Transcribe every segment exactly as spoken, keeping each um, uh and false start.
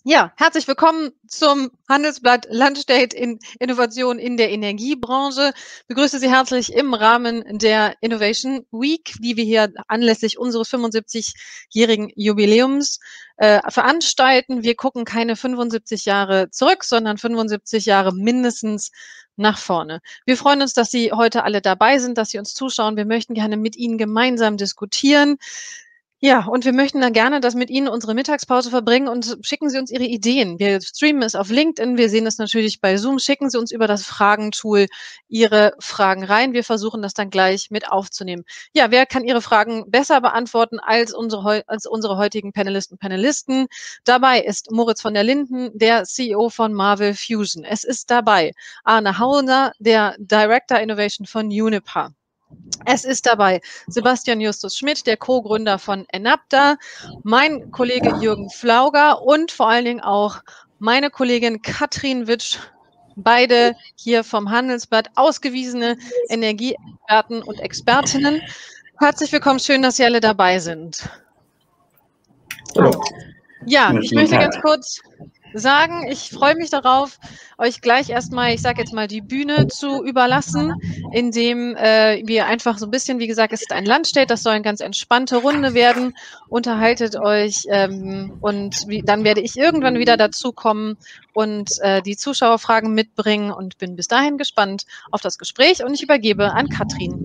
Ja, herzlich willkommen zum Handelsblatt Landestate in Innovation in der Energiebranche. Ich begrüße Sie herzlich im Rahmen der Innovation Week, die wir hier anlässlich unseres fünfundsiebzigjährigen Jubiläums äh, veranstalten. Wir gucken keine fünfundsiebzig Jahre zurück, sondern fünfundsiebzig Jahre mindestens nach vorne. Wir freuen uns, dass Sie heute alle dabei sind, dass Sie uns zuschauen. Wir möchten gerne mit Ihnen gemeinsam diskutieren. Ja, und wir möchten dann gerne das mit Ihnen unsere Mittagspause verbringen und schicken Sie uns Ihre Ideen. Wir streamen es auf LinkedIn, wir sehen es natürlich bei Zoom. Schicken Sie uns über das Fragentool Ihre Fragen rein. Wir versuchen das dann gleich mit aufzunehmen. Ja, wer kann Ihre Fragen besser beantworten als unsere, als unsere heutigen Panelisten und Panelisten? Dabei ist Moritz von der Linden, der C E O von Marvel Fusion. Es ist dabei Arne Hauner, der Director Innovation von Uniper. Es ist dabei Sebastian Justus Schmidt, der Co-Gründer von Enapta, mein Kollege Jürgen Flauger und vor allen Dingen auch meine Kollegin Katrin Witsch, beide hier vom Handelsblatt, ausgewiesene Energieexperten und Expertinnen. Herzlich willkommen, schön, dass Sie alle dabei sind. Hallo. Ja, ich möchte ganz kurz sagen, ich freue mich darauf, euch gleich erstmal, ich sage jetzt mal, die Bühne zu überlassen, indem äh, wir einfach so ein bisschen, wie gesagt, es ist ein Landstate, das soll eine ganz entspannte Runde werden, unterhaltet euch ähm, und wie, dann werde ich irgendwann wieder dazukommen und äh, die Zuschauerfragen mitbringen und bin bis dahin gespannt auf das Gespräch und ich übergebe an Katrin.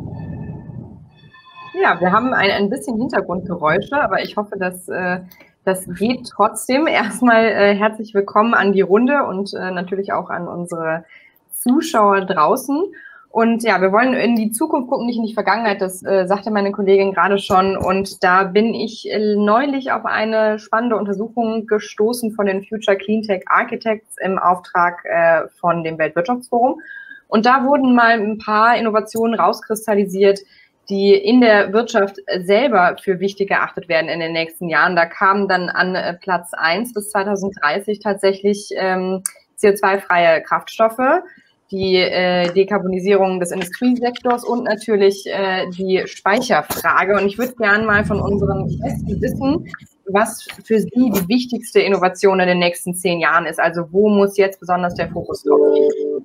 Ja, wir haben ein, ein bisschen Hintergrundgeräusche, aber ich hoffe, dass äh, das geht trotzdem. Erstmal äh, herzlich willkommen an die Runde und äh, natürlich auch an unsere Zuschauer draußen. Und ja, wir wollen in die Zukunft gucken, nicht in die Vergangenheit, das äh, sagte meine Kollegin gerade schon. Und da bin ich äh, neulich auf eine spannende Untersuchung gestoßen von den Future Cleantech Architects im Auftrag äh, von dem Weltwirtschaftsforum. Und da wurden mal ein paar Innovationen rauskristallisiert, die in der Wirtschaft selber für wichtig erachtet werden in den nächsten Jahren. Da kamen dann an Platz eins bis zweitausenddreißig tatsächlich ähm, C O zwei freie Kraftstoffe, die äh, Dekarbonisierung des Industriesektors und natürlich äh, die Speicherfrage. Und ich würde gerne mal von unseren Gästen wissen, was für Sie die wichtigste Innovation in den nächsten zehn Jahren ist. Also wo muss jetzt besonders der Fokus drauf liegen?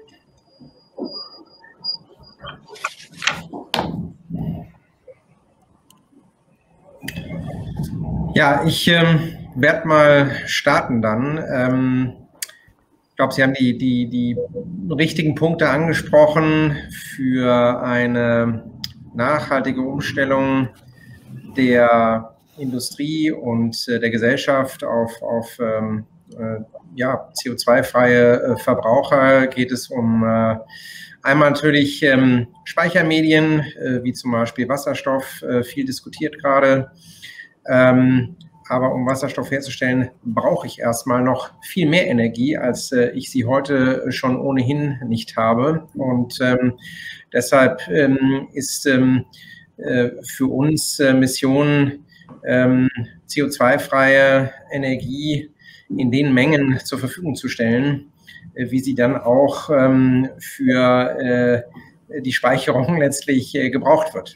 Ja, ich ähm, werde mal starten dann. Ähm, ich glaube, Sie haben die, die, die richtigen Punkte angesprochen für eine nachhaltige Umstellung der Industrie und äh, der Gesellschaft auf, auf ähm, äh, ja, C O zwei freie äh, Verbraucher. Geht es um äh, einmal natürlich ähm, Speichermedien, äh, wie zum Beispiel Wasserstoff, äh, viel diskutiert gerade. Ähm, aber um Wasserstoff herzustellen, brauche ich erstmal noch viel mehr Energie, als äh, ich sie heute schon ohnehin nicht habe. Und ähm, deshalb ähm, ist ähm, äh, für uns äh, Mission, ähm, C O zwei freie Energie in den Mengen zur Verfügung zu stellen, äh, wie sie dann auch ähm, für äh, die Speicherung letztlich äh, gebraucht wird.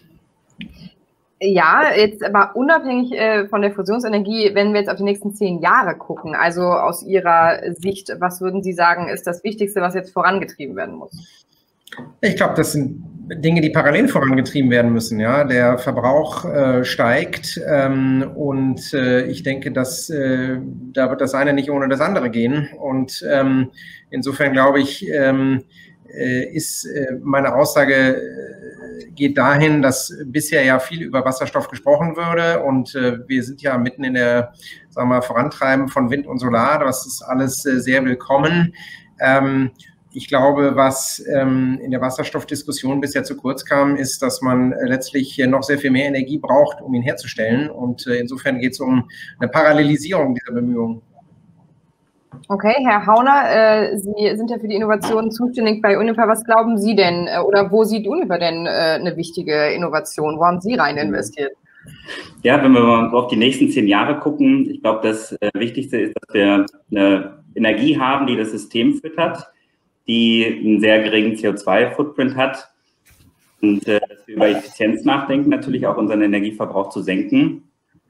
Ja, jetzt aber unabhängig äh, von der Fusionsenergie, wenn wir jetzt auf die nächsten zehn Jahre gucken, also aus Ihrer Sicht, was würden Sie sagen, ist das Wichtigste, was jetzt vorangetrieben werden muss? Ich glaube, das sind Dinge, die parallel vorangetrieben werden müssen. Ja, der Verbrauch äh, steigt ähm, und äh, ich denke, dass äh, da wird das eine nicht ohne das andere gehen. Und ähm, insofern glaube ich, ähm, äh, ist äh, meine Aussage äh, geht dahin, dass bisher ja viel über Wasserstoff gesprochen würde und äh, wir sind ja mitten in der, sagen wir mal, Vorantreiben von Wind und Solar. Das ist alles äh, sehr willkommen. Ähm, Ich glaube, was ähm, in der Wasserstoffdiskussion bisher zu kurz kam, ist, dass man äh, letztlich noch sehr viel mehr Energie braucht, um ihn herzustellen. Und äh, insofern geht es um eine Parallelisierung dieser Bemühungen. Okay, Herr Hauner, äh, Sie sind ja für die Innovation zuständig bei Uniper. Was glauben Sie denn äh, oder wo sieht Uniper denn äh, eine wichtige Innovation? Wo haben Sie rein investiert? Ja, wenn wir mal auf die nächsten zehn Jahre gucken, ich glaube, das äh, Wichtigste ist, dass wir eine Energie haben, die das System füttert, die einen sehr geringen C O zwei Footprint hat und äh, dass wir über Effizienz nachdenken, natürlich auch unseren Energieverbrauch zu senken.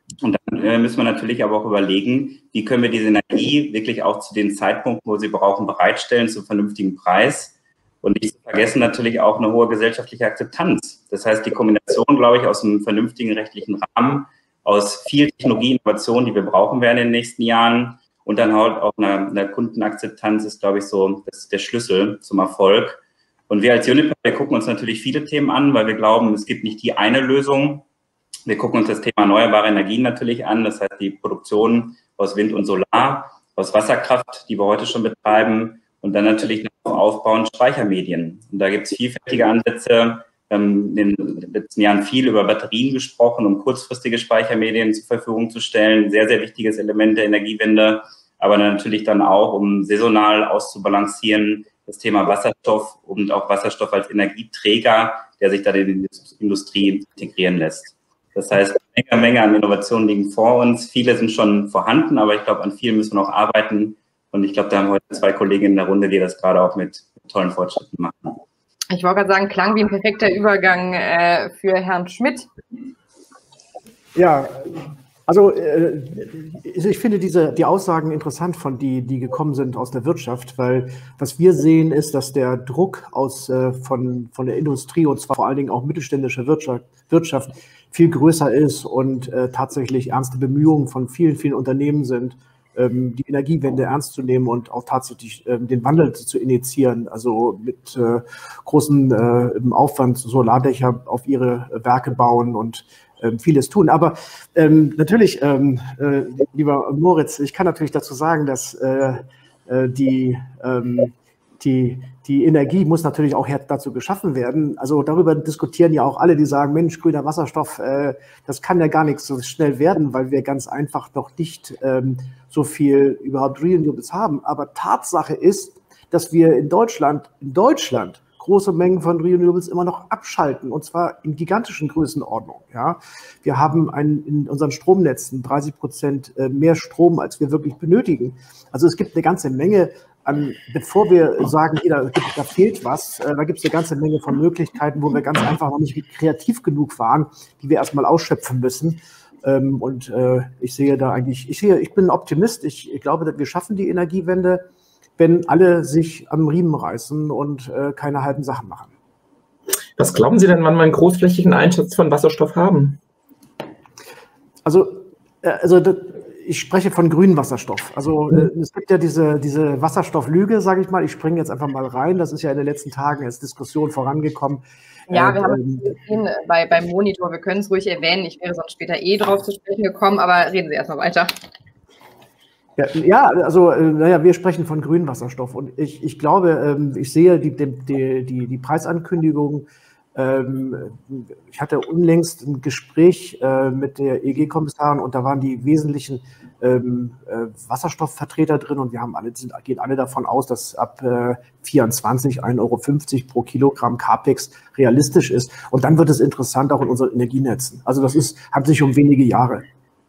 Und dann äh, müssen wir natürlich aber auch überlegen, wie können wir diese Energie wirklich auch zu den Zeitpunkten, wo sie brauchen, bereitstellen, zum vernünftigen Preis. Und nicht zu vergessen natürlich auch eine hohe gesellschaftliche Akzeptanz. Das heißt, die Kombination, glaube ich, aus einem vernünftigen rechtlichen Rahmen, aus viel Technologie, Innovation, die wir brauchen werden in den nächsten Jahren und dann halt auch eine, eine Kundenakzeptanz ist, glaube ich, so das ist der Schlüssel zum Erfolg. Und wir als Uniper, wir gucken uns natürlich viele Themen an, weil wir glauben, es gibt nicht die eine Lösung. Wir gucken uns das Thema erneuerbare Energien natürlich an, das heißt die Produktion aus Wind und Solar, aus Wasserkraft, die wir heute schon betreiben und dann natürlich noch aufbauen Speichermedien. Und da gibt es vielfältige Ansätze. Wir haben in den letzten Jahren viel über Batterien gesprochen, um kurzfristige Speichermedien zur Verfügung zu stellen. Sehr, sehr wichtiges Element der Energiewende, aber natürlich dann auch, um saisonal auszubalancieren, das Thema Wasserstoff und auch Wasserstoff als Energieträger, der sich dann in die Industrie integrieren lässt. Das heißt, eine Menge, Menge an Innovationen liegen vor uns. Viele sind schon vorhanden, aber ich glaube, an vielen müssen wir noch arbeiten. Und ich glaube, da haben wir heute zwei Kolleginnen in der Runde, die das gerade auch mit tollen Fortschritten machen. Ich wollte gerade sagen, klang wie ein perfekter Übergang äh, für Herrn Schmidt. Ja, also äh, ich finde diese, die Aussagen interessant von die, die gekommen sind aus der Wirtschaft, weil was wir sehen ist, dass der Druck aus, äh, von, von der Industrie und zwar vor allen Dingen auch mittelständischer Wirtschaft, Wirtschaft viel größer ist und äh, tatsächlich ernste Bemühungen von vielen, vielen Unternehmen sind, die Energiewende ernst zu nehmen und auch tatsächlich äh, den Wandel zu initiieren, also mit äh, großem äh, Aufwand Solardächer auf ihre Werke bauen und äh, vieles tun. Aber ähm, natürlich, ähm, äh, lieber Moritz, ich kann natürlich dazu sagen, dass äh, äh, die, ähm, die, die Energie muss natürlich auch dazu geschaffen werden. Also darüber diskutieren ja auch alle, die sagen, Mensch, grüner Wasserstoff, äh, das kann ja gar nicht so schnell werden, weil wir ganz einfach noch nicht ähm, so viel überhaupt Renewables haben. Aber Tatsache ist, dass wir in Deutschland, in Deutschland große Mengen von Renewables immer noch abschalten, und zwar in gigantischen Größenordnungen. Ja. Wir haben ein, in unseren Stromnetzen dreißig Prozent mehr Strom, als wir wirklich benötigen. Also es gibt eine ganze Menge an, bevor wir sagen, hier, da, da fehlt was, äh, da gibt es eine ganze Menge von Möglichkeiten, wo wir ganz einfach noch nicht kreativ genug waren, die wir erstmal ausschöpfen müssen. Ähm, und äh, ich sehe da eigentlich, ich sehe, ich bin Optimist, ich, ich glaube, dass wir schaffen die Energiewende, wenn alle sich am Riemen reißen und äh, keine halben Sachen machen. Was glauben Sie denn, wann wir einen großflächigen Einsatz von Wasserstoff haben? Also, äh, also das, ich spreche von grünem Wasserstoff. Also äh, es gibt ja diese, diese Wasserstofflüge, sage ich mal. Ich springe jetzt einfach mal rein. Das ist ja in den letzten Tagen als Diskussion vorangekommen. Ja, wir äh, haben es gesehen bei, beim Monitor. Wir können es ruhig erwähnen. Ich wäre sonst später eh drauf zu sprechen gekommen, aber reden Sie erstmal weiter. Ja, ja, also äh, naja, wir sprechen von grünem Wasserstoff. Und ich, ich glaube, ähm, ich sehe die, die, die, die Preisankündigung. Ich hatte unlängst ein Gespräch äh, mit der E G-Kommissarin und da waren die wesentlichen ähm, äh, Wasserstoffvertreter drin und wir haben alle, sind, gehen alle davon aus, dass ab äh, vierundzwanzig ein Euro fünfzig pro Kilogramm Capex realistisch ist. Und dann wird es interessant auch in unseren Energienetzen. Also das ist, handelt sich um wenige Jahre.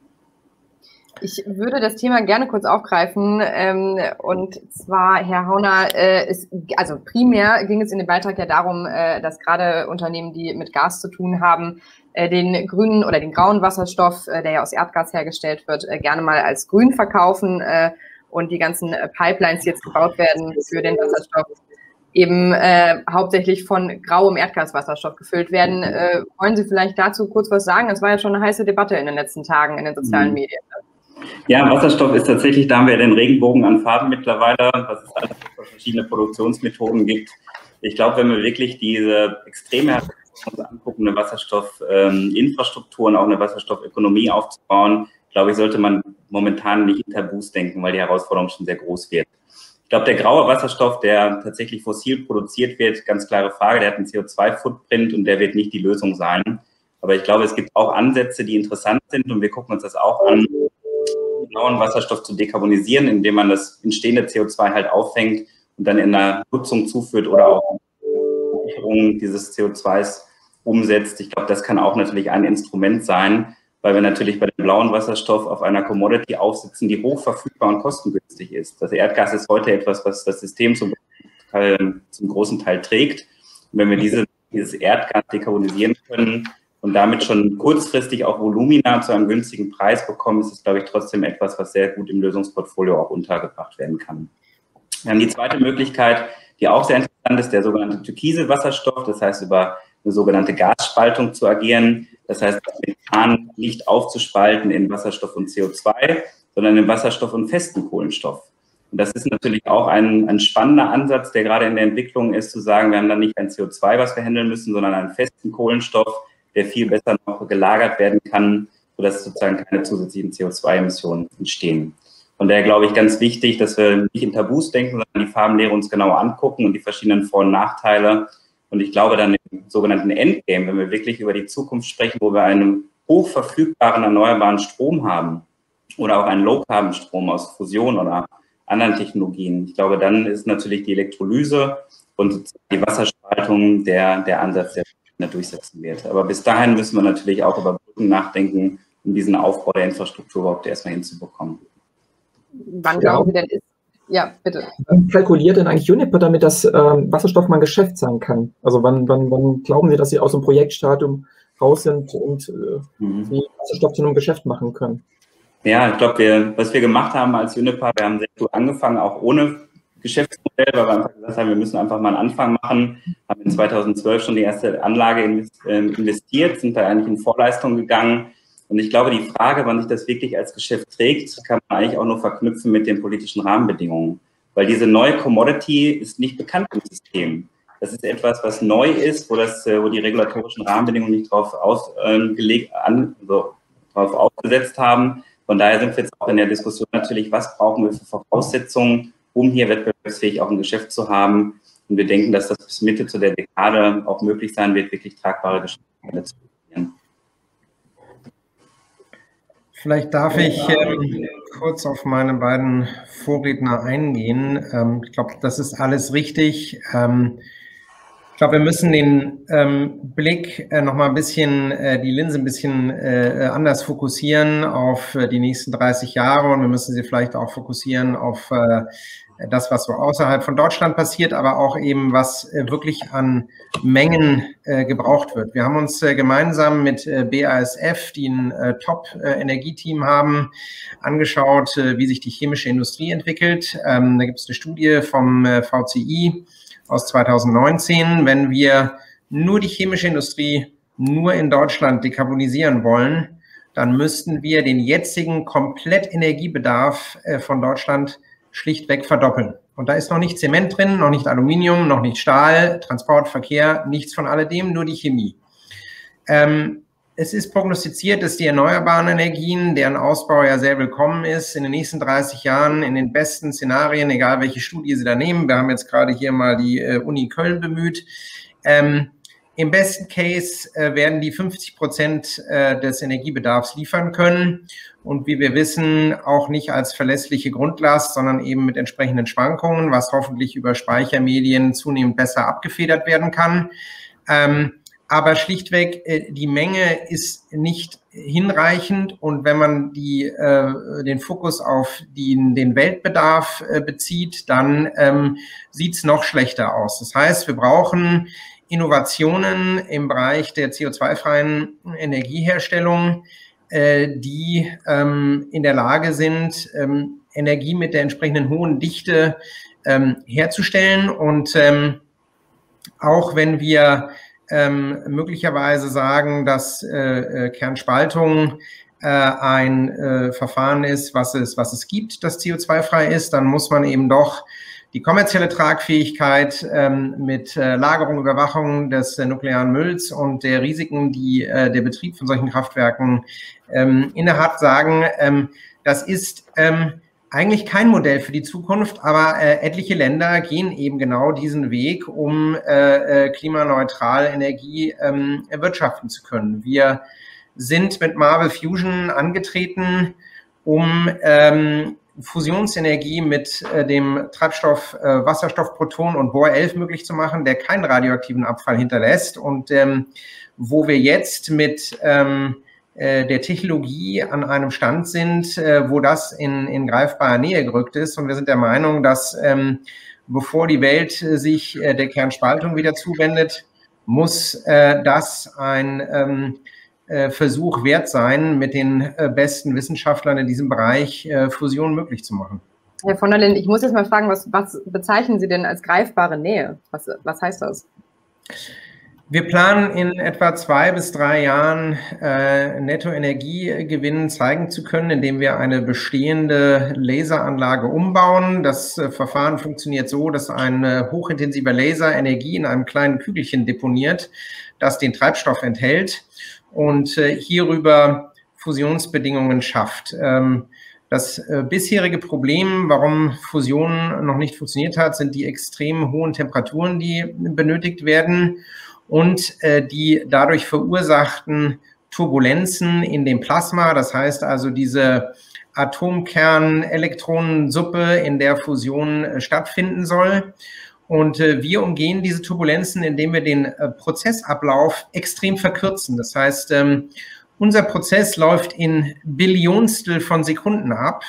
Ich würde das Thema gerne kurz aufgreifen ähm, und zwar, Herr Hauner, äh, ist, also primär ging es in dem Beitrag ja darum, äh, dass gerade Unternehmen, die mit Gas zu tun haben, äh, den grünen oder den grauen Wasserstoff, äh, der ja aus Erdgas hergestellt wird, äh, gerne mal als grün verkaufen äh, und die ganzen äh, Pipelines, die jetzt gebaut werden für den Wasserstoff, eben äh, hauptsächlich von grauem Erdgaswasserstoff gefüllt werden. Äh, wollen Sie vielleicht dazu kurz was sagen? Das war ja schon eine heiße Debatte in den letzten Tagen in den sozialen Medien. Ja, Wasserstoff ist tatsächlich, da haben wir den Regenbogen an Farben mittlerweile, was es alles für verschiedene Produktionsmethoden gibt. Ich glaube, wenn wir wirklich diese extreme Herausforderung angucken, eine Wasserstoffinfrastruktur und auch eine Wasserstoffökonomie aufzubauen, glaube ich, sollte man momentan nicht in Tabus denken, weil die Herausforderung schon sehr groß wird. Ich glaube, der graue Wasserstoff, der tatsächlich fossil produziert wird, ganz klare Frage, der hat einen C O zwei Footprint und der wird nicht die Lösung sein. Aber ich glaube, es gibt auch Ansätze, die interessant sind und wir gucken uns das auch an, blauen Wasserstoff zu dekarbonisieren, indem man das entstehende C O zwei halt auffängt und dann in einer Nutzung zuführt oder auch Sicherung dieses C O zwei umsetzt. Ich glaube, das kann auch natürlich ein Instrument sein, weil wir natürlich bei dem blauen Wasserstoff auf einer Commodity aufsitzen, die hoch verfügbar und kostengünstig ist. Das Erdgas ist heute etwas, was das System zum, Teil, zum großen Teil trägt. Und wenn wir diese, dieses Erdgas dekarbonisieren können, und damit schon kurzfristig auch Volumina zu einem günstigen Preis bekommen, ist es, glaube ich, trotzdem etwas, was sehr gut im Lösungsportfolio auch untergebracht werden kann. Wir haben die zweite Möglichkeit, die auch sehr interessant ist, der sogenannte türkise Wasserstoff, das heißt über eine sogenannte Gasspaltung zu agieren, das heißt Methan nicht aufzuspalten in Wasserstoff und C O zwei, sondern in Wasserstoff und festen Kohlenstoff. Und das ist natürlich auch ein, ein spannender Ansatz, der gerade in der Entwicklung ist, zu sagen, wir haben dann nicht ein C O zwei, was wir handeln müssen, sondern einen festen Kohlenstoff, der viel besser noch gelagert werden kann, sodass sozusagen keine zusätzlichen C O zwei Emissionen entstehen. Von daher glaube ich ganz wichtig, dass wir nicht in Tabus denken, sondern die Farbenlehre uns genauer angucken und die verschiedenen Vor- und Nachteile. Und ich glaube dann im sogenannten Endgame, wenn wir wirklich über die Zukunft sprechen, wo wir einen hochverfügbaren erneuerbaren Strom haben oder auch einen Low-Carbon-Strom aus Fusion oder anderen Technologien, ich glaube, dann ist natürlich die Elektrolyse und die Wasserspaltung der, der Ansatz, der sich durchsetzen wird. Aber bis dahin müssen wir natürlich auch über Brücken nachdenken, um diesen Aufbau der Infrastruktur überhaupt erstmal hinzubekommen. Wann glauben Sie denn ist? Ja, bitte. Wann kalkuliert denn eigentlich Uniper damit, dass ähm, Wasserstoff mal ein Geschäft sein kann? Also wann, wann, wann glauben Sie, dass Sie aus dem Projektstadium raus sind und äh, mhm. die Wasserstoff zu einem Geschäft machen können? Ja, ich glaube, wir, was wir gemacht haben als Uniper, wir haben sehr gut angefangen, auch ohne Geschäftsmodell, weil wir einfach gesagt haben, wir müssen einfach mal einen Anfang machen, haben in zweitausendzwölf schon die erste Anlage investiert, sind da eigentlich in Vorleistung gegangen. Und ich glaube, die Frage, wann sich das wirklich als Geschäft trägt, kann man eigentlich auch nur verknüpfen mit den politischen Rahmenbedingungen. Weil diese neue Commodity ist nicht bekannt im System. Das ist etwas, was neu ist, wo, das, wo die regulatorischen Rahmenbedingungen nicht drauf, ausgelegt, an, so, drauf ausgesetzt haben. Von daher sind wir jetzt auch in der Diskussion natürlich, was brauchen wir für Voraussetzungen, um hier wettbewerbsfähig auch ein Geschäft zu haben. Und wir denken, dass das bis Mitte zu der Dekade auch möglich sein wird, wirklich tragbare Geschäftsmodelle zu kreieren. Vielleicht darf ich ähm, kurz auf meine beiden Vorredner eingehen. Ähm, ich glaube, das ist alles richtig. Ähm, ich glaube, wir müssen den ähm, Blick äh, noch mal ein bisschen, äh, die Linse ein bisschen äh, anders fokussieren auf äh, die nächsten dreißig Jahre und wir müssen sie vielleicht auch fokussieren auf äh, das, was so außerhalb von Deutschland passiert, aber auch eben, was äh, wirklich an Mengen äh, gebraucht wird. Wir haben uns äh, gemeinsam mit äh, B A S F, die ein äh, Top-Energieteam äh, haben, angeschaut, äh, wie sich die chemische Industrie entwickelt. Ähm, da gibt es eine Studie vom äh, V C I aus zweitausendneunzehn. Wenn wir nur die chemische Industrie nur in Deutschland dekarbonisieren wollen, dann müssten wir den jetzigen Komplettenergiebedarf äh, von Deutschland schlichtweg verdoppeln. Und da ist noch nicht Zement drin, noch nicht Aluminium, noch nicht Stahl, Transport, Verkehr, nichts von alledem, nur die Chemie. Ähm, es ist prognostiziert, dass die erneuerbaren Energien, deren Ausbau ja sehr willkommen ist, in den nächsten dreißig Jahren in den besten Szenarien, egal welche Studie Sie da nehmen, wir haben jetzt gerade hier mal die äh, Uni Köln bemüht, ähm, im besten Case äh, werden die fünfzig Prozent äh, des Energiebedarfs liefern können und wie wir wissen, auch nicht als verlässliche Grundlast, sondern eben mit entsprechenden Schwankungen, was hoffentlich über Speichermedien zunehmend besser abgefedert werden kann. Ähm, aber schlichtweg, äh, die Menge ist nicht hinreichend und wenn man die, äh, den Fokus auf die, den Weltbedarf äh, bezieht, dann ähm, sieht es noch schlechter aus. Das heißt, wir brauchen Innovationen im Bereich der C O zwei freien Energieherstellung, äh, die ähm, in der Lage sind, ähm, Energie mit der entsprechenden hohen Dichte ähm, herzustellen. Und ähm, auch wenn wir ähm, möglicherweise sagen, dass äh, Kernspaltung äh, ein äh, Verfahren ist, was es, was es gibt, das C O zwei frei ist, dann muss man eben doch die kommerzielle Tragfähigkeit ähm, mit äh, Lagerung, Überwachung des äh, nuklearen Mülls und der Risiken, die äh, der Betrieb von solchen Kraftwerken ähm, innehat, sagen, ähm, das ist ähm, eigentlich kein Modell für die Zukunft, aber äh, etliche Länder gehen eben genau diesen Weg, um äh, äh, klimaneutral Energie ähm, erwirtschaften zu können. Wir sind mit Marvel Fusion angetreten, um ähm, Fusionsenergie mit äh, dem Treibstoff äh, Wasserstoff, Proton und Bohr elf möglich zu machen, der keinen radioaktiven Abfall hinterlässt und ähm, wo wir jetzt mit ähm, äh, der Technologie an einem Stand sind, äh, wo das in, in greifbarer Nähe gerückt ist. Und wir sind der Meinung, dass ähm, bevor die Welt äh, sich äh, der Kernspaltung wieder zuwendet, muss äh, das ein ähm, äh, Versuch wert sein, mit den äh, besten Wissenschaftlern in diesem Bereich äh, Fusion möglich zu machen. Herr von der Linden, ich muss jetzt mal fragen, was, was bezeichnen Sie denn als greifbare Nähe? Was, was heißt das? Wir planen in etwa zwei bis drei Jahren äh, Nettoenergiegewinn zeigen zu können, indem wir eine bestehende Laseranlage umbauen. Das äh, Verfahren funktioniert so, dass ein äh, hochintensiver Laser Energie in einem kleinen Kügelchen deponiert, das den Treibstoff enthält und äh, hierüber Fusionsbedingungen schafft. Ähm, Das äh, bisherige Problem, warum Fusion noch nicht funktioniert hat, sind die extrem hohen Temperaturen, die benötigt werden und äh, die dadurch verursachten Turbulenzen in dem Plasma. Das heißt also diese Atomkern-Elektronensuppe, in der Fusion äh, stattfinden soll. Und äh, wir umgehen diese Turbulenzen, indem wir den äh, Prozessablauf extrem verkürzen. Das heißt, ähm, unser Prozess läuft in Billionstel von Sekunden ab,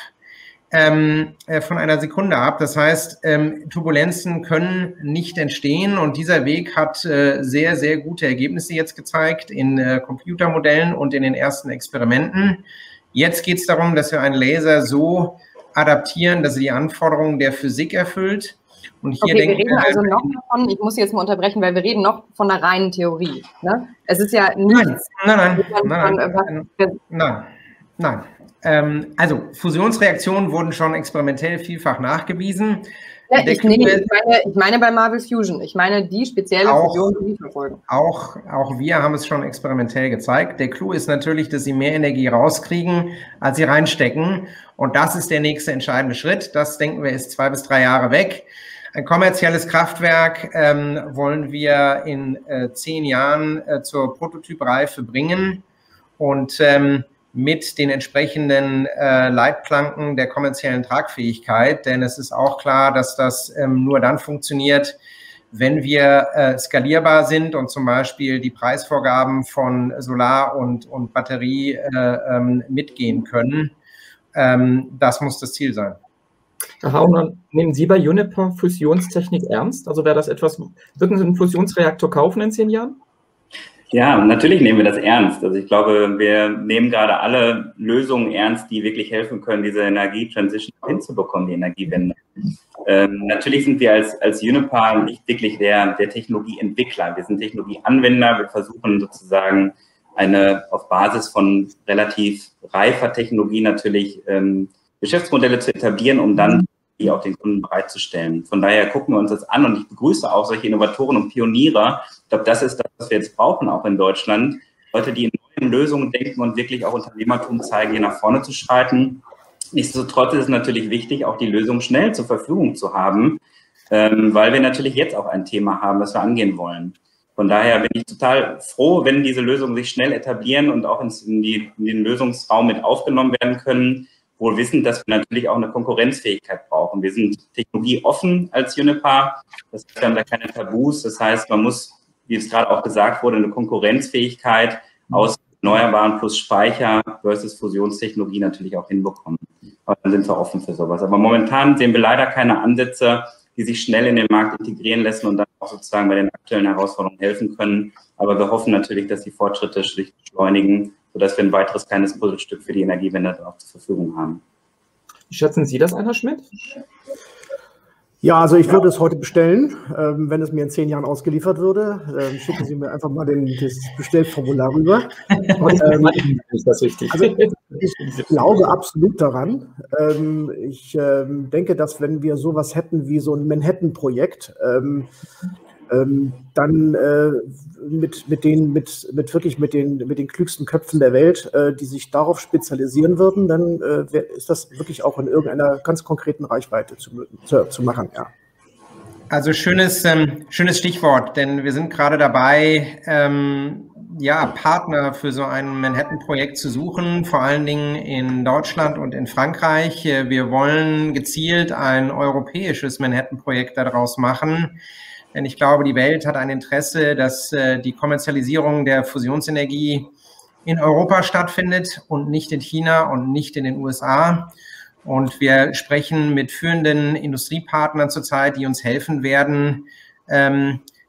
ähm, äh, von einer Sekunde ab. Das heißt, ähm, Turbulenzen können nicht entstehen und dieser Weg hat äh, sehr, sehr gute Ergebnisse jetzt gezeigt in äh, Computermodellen und in den ersten Experimenten. Jetzt geht es darum, dass wir einen Laser so adaptieren, dass er die Anforderungen der Physik erfüllt. Und hier okay, denken wir reden wir also noch davon, ich muss jetzt mal unterbrechen, weil wir reden noch von der reinen Theorie. Ne? Es ist ja nichts. Nein, nein, nein, nein, nein, nein, nein. Ähm, also Fusionsreaktionen wurden schon experimentell vielfach nachgewiesen. Ja, ich, nee, ich, meine, ich meine bei Marvel Fusion, ich meine die spezielle auch, Fusion, die wir verfolgen. Auch, auch wir haben es schon experimentell gezeigt. Der Clou ist natürlich, dass Sie mehr Energie rauskriegen, als Sie reinstecken. Und das ist der nächste entscheidende Schritt. Das, denken wir, ist zwei bis drei Jahre weg. Ein kommerzielles Kraftwerk ähm, wollen wir in äh, zehn Jahren äh, zur Prototypreife bringen und ähm, mit den entsprechenden äh, Leitplanken der kommerziellen Tragfähigkeit. Denn es ist auch klar, dass das ähm, nur dann funktioniert, wenn wir äh, skalierbar sind und zum Beispiel die Preisvorgaben von Solar- und, und Batterie äh, ähm, mitgehen können. Ähm, das muss das Ziel sein. Herr Hauner, nehmen Sie bei Uniper Fusionstechnik ernst? Also wäre das etwas, würden Sie einen Fusionsreaktor kaufen in zehn Jahren? Ja, natürlich nehmen wir das ernst. Also ich glaube, wir nehmen gerade alle Lösungen ernst, die wirklich helfen können, diese Energietransition hinzubekommen, die Energiewende. Ähm, natürlich sind wir als, als Uniper nicht wirklich der, der Technologieentwickler. Wir sind Technologieanwender. Wir versuchen sozusagen eine auf Basis von relativ reifer Technologie natürlich ähm, Geschäftsmodelle zu etablieren, um dann die auch den Kunden bereitzustellen. Von daher gucken wir uns das an und ich begrüße auch solche Innovatoren und Pioniere. Ich glaube, das ist das, was wir jetzt brauchen, auch in Deutschland. Leute, die in neuen Lösungen denken und wirklich auch Unternehmertum zeigen, hier nach vorne zu schreiten. Nichtsdestotrotz ist es natürlich wichtig, auch die Lösung schnell zur Verfügung zu haben, ähm, weil wir natürlich jetzt auch ein Thema haben, das wir angehen wollen. Von daher bin ich total froh, wenn diese Lösungen sich schnell etablieren und auch ins, in, die, in den Lösungsraum mit aufgenommen werden können. Wohl wissend, dass wir natürlich auch eine Konkurrenzfähigkeit brauchen. Wir sind technologieoffen als Uniper, das heißt, wir haben da keine Tabus. Das heißt, man muss, wie es gerade auch gesagt wurde, eine Konkurrenzfähigkeit aus Erneuerbaren plus Speicher versus Fusionstechnologie natürlich auch hinbekommen. Aber dann sind wir offen für sowas. Aber momentan sehen wir leider keine Ansätze, die sich schnell in den Markt integrieren lassen und dann auch sozusagen bei den aktuellen Herausforderungen helfen können. Aber wir hoffen natürlich, dass die Fortschritte schlicht beschleunigen, sodass wir ein weiteres kleines Puzzlestück für die Energiewende auch zur Verfügung haben. Wie schätzen Sie das, Herr Schmidt? Ja, also ich würde es heute bestellen, ähm, wenn es mir in zehn Jahren ausgeliefert würde. Ähm, schicken Sie mir einfach mal den, das Bestellformular rüber. Und, ähm, ist das richtig? Also ich glaube absolut daran. Ähm, ich ähm, denke, dass wenn wir sowas hätten wie so ein Manhattan-Projekt, ähm, ähm, dann äh, mit, mit, den, mit, mit wirklich mit den, mit den klügsten Köpfen der Welt, äh, die sich darauf spezialisieren würden, dann äh, wär, ist das wirklich auch in irgendeiner ganz konkreten Reichweite zu, zu, zu machen, ja. Also schönes, ähm, schönes Stichwort, denn wir sind gerade dabei, ähm, ja, Partner für so ein Manhattan-Projekt zu suchen, vor allen Dingen in Deutschland und in Frankreich. Wir wollen gezielt ein europäisches Manhattan-Projekt daraus machen. Denn ich glaube, die Welt hat ein Interesse, dass äh, die Kommerzialisierung der Fusionsenergie in Europa stattfindet und nicht in China und nicht in den U S A. Und wir sprechen mit führenden Industriepartnern zurzeit, die uns helfen werden, ähm,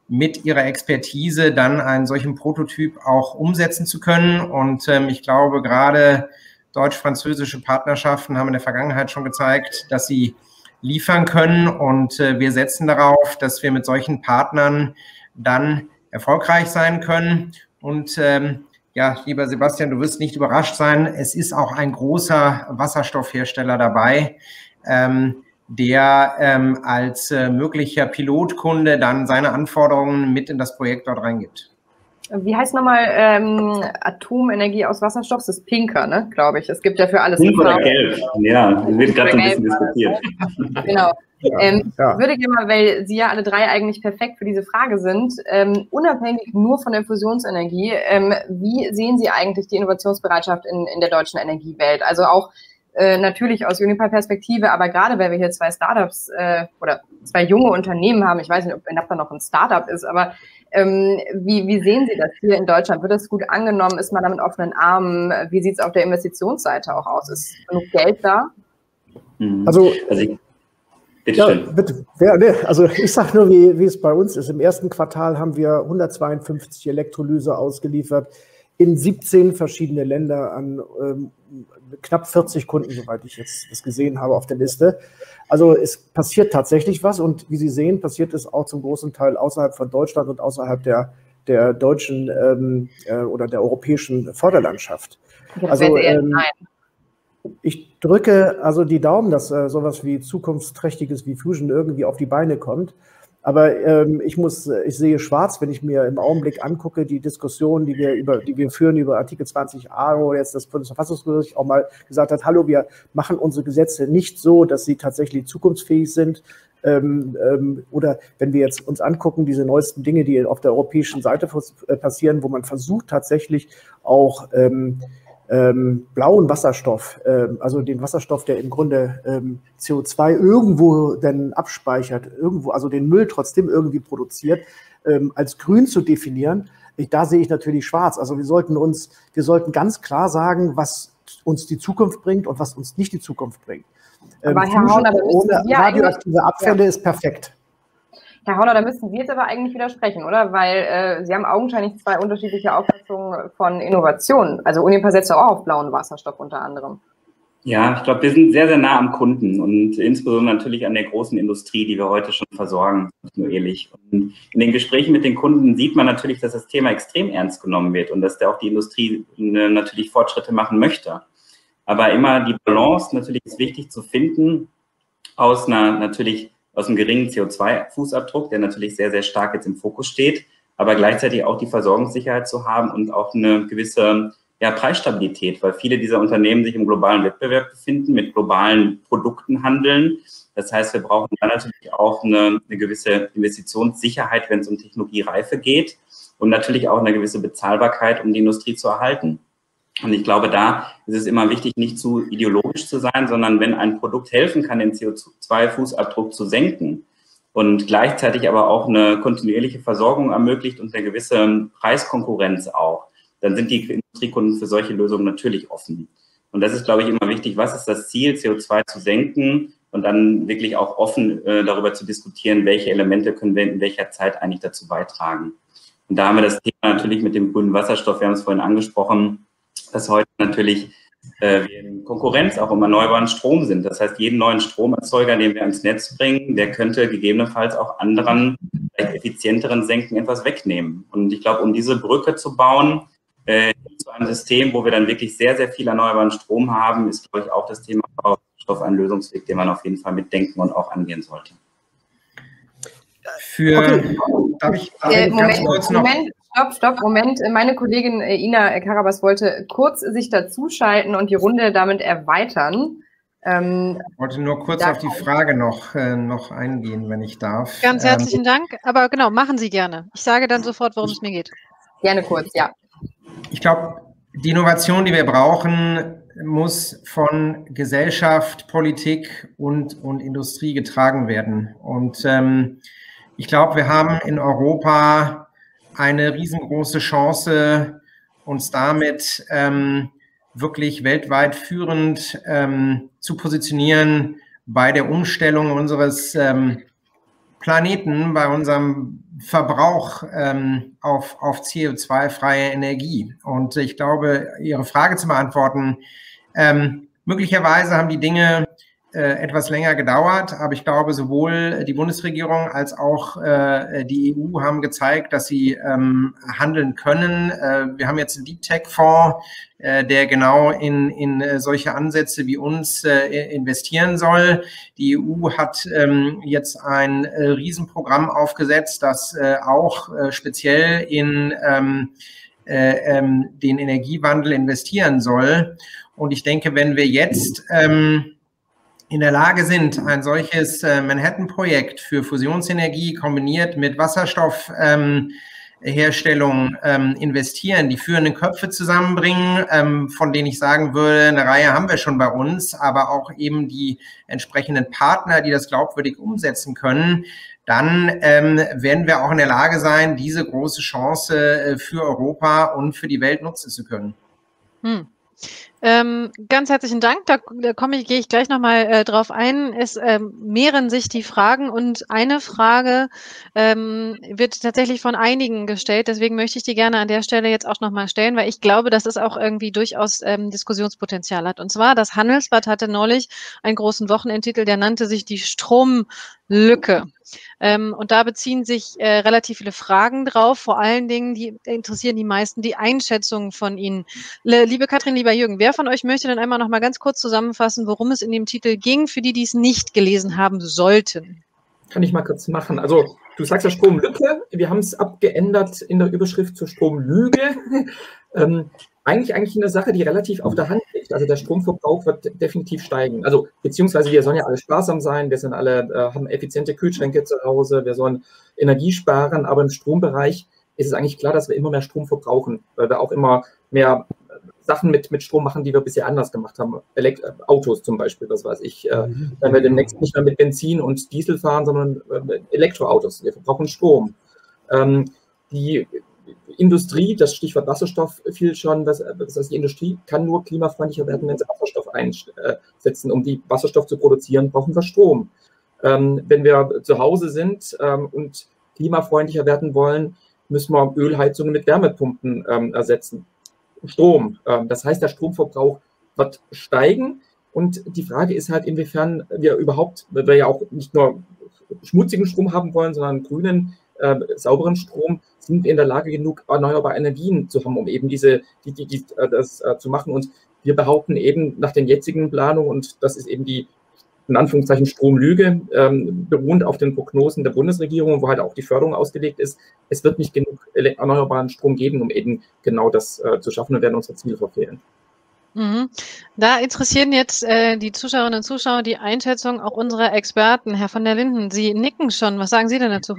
mit ihrer Expertise dann einen solchen Prototyp auch umsetzen zu können. Und ähm, ich glaube, gerade deutsch-französische Partnerschaften haben in der Vergangenheit schon gezeigt, dass sie liefern können. Und äh, wir setzen darauf, dass wir mit solchen Partnern dann erfolgreich sein können. Und ähm, ja, lieber Sebastian, du wirst nicht überrascht sein, es ist auch ein großer Wasserstoffhersteller dabei, ähm, der ähm, als äh, möglicher Pilotkunde dann seine Anforderungen mit in das Projekt dort reingibt. Wie heißt nochmal ähm, Atomenergie aus Wasserstoff? Das ist Pinker, ne, glaube ich. Es gibt ja für alles. Pink oder gelb, ja, das wird gerade so ein bisschen diskutiert. Genau. Ja, ähm, ja. Ich würde gerne mal, weil Sie ja alle drei eigentlich perfekt für diese Frage sind, ähm, unabhängig nur von der Fusionsenergie, ähm, wie sehen Sie eigentlich die Innovationsbereitschaft in, in der deutschen Energiewelt? Also auch Äh, natürlich aus Uniper-Perspektive, aber gerade weil wir hier zwei Startups äh, oder zwei junge Unternehmen haben, ich weiß nicht, ob Enapter noch ein Startup ist, aber ähm, wie, wie sehen Sie das hier in Deutschland? Wird das gut angenommen? Ist man da mit offenen Armen? Wie sieht es auf der Investitionsseite auch aus? Ist genug Geld da? Also, also ich, bitte ja, schön. bitte. Ja, ne, also ich sage nur, wie, wie es bei uns ist. Im ersten Quartal haben wir hundertzweiundfünfzig Elektrolyse ausgeliefert in siebzehn verschiedene Länder an ähm, knapp vierzig Kunden, soweit ich jetzt das gesehen habe auf der Liste. Also es passiert tatsächlich was und wie Sie sehen, passiert es auch zum großen Teil außerhalb von Deutschland und außerhalb der, der deutschen ähm, äh, oder der europäischen Förderlandschaft. Also ähm, ich drücke also die Daumen, dass äh, sowas wie zukunftsträchtiges wie Fusion irgendwie auf die Beine kommt. Aber ähm, ich muss, ich sehe schwarz, wenn ich mir im Augenblick angucke, die Diskussion, die wir über, die wir führen über Artikel zwanzig a, wo jetzt das Bundesverfassungsgericht auch mal gesagt hat, hallo, wir machen unsere Gesetze nicht so, dass sie tatsächlich zukunftsfähig sind. Ähm, ähm, oder wenn wir jetzt uns angucken, diese neuesten Dinge, die auf der europäischen Seite passieren, wo man versucht tatsächlich auch ähm, Ähm, blauen Wasserstoff, ähm, also den Wasserstoff, der im Grunde ähm, C O zwei irgendwo dann abspeichert, irgendwo, also den Müll trotzdem irgendwie produziert, ähm, als grün zu definieren, ich, da sehe ich natürlich schwarz. Also wir sollten uns, wir sollten ganz klar sagen, was uns die Zukunft bringt und was uns nicht die Zukunft bringt. Ähm, aber Herr Hauner, ohne radioaktive Abfälle ja. ist perfekt. Herr Hauner, da müssten Sie jetzt aber eigentlich widersprechen, oder? Weil äh, Sie haben augenscheinlich zwei unterschiedliche Auffassungen von Innovation. Also Uniper setzt auch auf blauen Wasserstoff unter anderem. Ja, ich glaube, wir sind sehr, sehr nah am Kunden und insbesondere natürlich an der großen Industrie, die wir heute schon versorgen, kontinuierlich. Und in den Gesprächen mit den Kunden sieht man natürlich, dass das Thema extrem ernst genommen wird und dass da auch die Industrie natürlich Fortschritte machen möchte. Aber immer die Balance natürlich ist wichtig zu finden aus einer natürlich aus einem geringen C O zwei Fußabdruck, der natürlich sehr, sehr stark jetzt im Fokus steht, aber gleichzeitig auch die Versorgungssicherheit zu haben und auch eine gewisse ja, Preisstabilität, weil viele dieser Unternehmen sich im globalen Wettbewerb befinden, mit globalen Produkten handeln. Das heißt, wir brauchen dann natürlich auch eine, eine gewisse Investitionssicherheit, wenn es um Technologiereife geht und natürlich auch eine gewisse Bezahlbarkeit, um die Industrie zu erhalten. Und ich glaube, da ist es immer wichtig, nicht zu ideologisch zu sein, sondern wenn ein Produkt helfen kann, den C O zwei Fußabdruck zu senken und gleichzeitig aber auch eine kontinuierliche Versorgung ermöglicht und eine gewisse Preiskonkurrenz auch, dann sind die Industriekunden für solche Lösungen natürlich offen. Und das ist, glaube ich, immer wichtig. Was ist das Ziel, C O zwei zu senken und dann wirklich auch offen äh, darüber zu diskutieren, welche Elemente können wir in welcher Zeit eigentlich dazu beitragen. Und da haben wir das Thema natürlich mit dem grünen Wasserstoff, wir haben es vorhin angesprochen, dass heute natürlich äh, wir in Konkurrenz auch um erneuerbaren Strom sind. Das heißt, jeden neuen Stromerzeuger, den wir ans Netz bringen, der könnte gegebenenfalls auch anderen, vielleicht effizienteren Senken etwas wegnehmen. Und ich glaube, um diese Brücke zu bauen, äh, zu einem System, wo wir dann wirklich sehr, sehr viel erneuerbaren Strom haben, ist, glaube ich, auch das Thema Wasserstoff ein Lösungsweg, den man auf jeden Fall mitdenken und auch angehen sollte. Für, okay. darf ich, darf äh, ich Moment, ganz kurz noch... Moment. Stopp, stopp, Moment. Meine Kollegin Ina Karabas wollte kurz sich dazuschalten und die Runde damit erweitern. Ähm, ich wollte nur kurz auf die Frage noch, äh, noch eingehen, wenn ich darf. Ganz herzlichen ähm, Dank. Aber genau, machen Sie gerne. Ich sage dann sofort, worum es mir geht. Gerne kurz, ja. Ich glaube, die Innovation, die wir brauchen, muss von Gesellschaft, Politik und, und Industrie getragen werden. Und ähm, ich glaube, wir haben in Europa eine riesengroße Chance, uns damit ähm, wirklich weltweit führend ähm, zu positionieren bei der Umstellung unseres ähm, Planeten bei unserem Verbrauch ähm, auf, auf C O zwei freie Energie. Und ich glaube, Ihre Frage zu beantworten, ähm, möglicherweise haben die Dinge äh, etwas länger gedauert, aber ich glaube, sowohl die Bundesregierung als auch äh, die E U haben gezeigt, dass sie ähm, handeln können. Äh, wir haben jetzt einen Deep Tech Fonds, äh, der genau in, in äh, solche Ansätze wie uns äh, investieren soll. Die E U hat ähm, jetzt ein äh, Riesenprogramm aufgesetzt, das äh, auch äh, speziell in ähm, äh, ähm, den Energiewandel investieren soll. Und ich denke, wenn wir jetzt ähm, in der Lage sind, ein solches äh, Manhattan-Projekt für Fusionsenergie kombiniert mit Wasserstoffherstellung ähm, ähm, investieren, die führenden Köpfe zusammenbringen, ähm, von denen ich sagen würde, eine Reihe haben wir schon bei uns, aber auch eben die entsprechenden Partner, die das glaubwürdig umsetzen können, dann ähm, werden wir auch in der Lage sein, diese große Chance äh, für Europa und für die Welt nutzen zu können. Hm. Ähm, ganz herzlichen Dank. Da, da komme ich, gehe ich gleich nochmal äh, drauf ein. Es ähm, mehren sich die Fragen und eine Frage ähm, wird tatsächlich von einigen gestellt. Deswegen möchte ich die gerne an der Stelle jetzt auch nochmal stellen, weil ich glaube, dass es auch irgendwie durchaus ähm, Diskussionspotenzial hat. Und zwar, das Handelsblatt hatte neulich einen großen Wochenendtitel, der nannte sich die Stromlücke. Ähm, und da beziehen sich äh, relativ viele Fragen drauf. Vor allen Dingen, die interessieren die meisten die Einschätzung von Ihnen. Le liebe Katrin, lieber Jürgen, wer von euch möchte denn einmal noch mal ganz kurz zusammenfassen, worum es in dem Titel ging, für die, die es nicht gelesen haben sollten? Kann ich mal kurz machen. Also du sagst ja Stromlücke, wir haben es abgeändert in der Überschrift zur Stromlüge. ähm, eigentlich, eigentlich eine Sache, die relativ auf der Hand liegt. Also der Stromverbrauch wird definitiv steigen. Also beziehungsweise wir sollen ja alle sparsam sein, wir sind alle, äh, haben effiziente Kühlschränke zu Hause, wir sollen Energie sparen, aber im Strombereich ist es eigentlich klar, dass wir immer mehr Strom verbrauchen, weil wir auch immer mehr Sachen mit, mit Strom machen, die wir bisher anders gemacht haben. Elekt Autos zum Beispiel, was weiß ich. Äh, wenn wir demnächst nicht mehr mit Benzin und Diesel fahren, sondern äh, Elektroautos. Wir verbrauchen Strom. Ähm, die Industrie, das Stichwort Wasserstoff fiel schon, das, das heißt, die Industrie kann nur klimafreundlicher werden, wenn sie Wasserstoff einsetzen. Um die Wasserstoff zu produzieren, brauchen wir Strom. Ähm, wenn wir zu Hause sind ähm, und klimafreundlicher werden wollen, müssen wir Ölheizungen mit Wärmepumpen ähm, ersetzen. Strom. Ähm, das heißt, der Stromverbrauch wird steigen. Und die Frage ist halt, inwiefern wir überhaupt, weil wir ja auch nicht nur schmutzigen Strom haben wollen, sondern grünen, äh, sauberen Strom, sind wir in der Lage, genug erneuerbare Energien zu haben, um eben diese, die, die, die, das äh, zu machen. Und wir behaupten eben nach den jetzigen Planungen, und das ist eben die, in Anführungszeichen, Stromlüge, ähm, beruhend auf den Prognosen der Bundesregierung, wo halt auch die Förderung ausgelegt ist, es wird nicht genug erneuerbaren Strom geben, um eben genau das äh, zu schaffen, und werden unsere Ziele verfehlen. Mhm. Da interessieren jetzt äh, die Zuschauerinnen und Zuschauer die Einschätzung auch unserer Experten. Herr von der Linden, Sie nicken schon. Was sagen Sie denn dazu?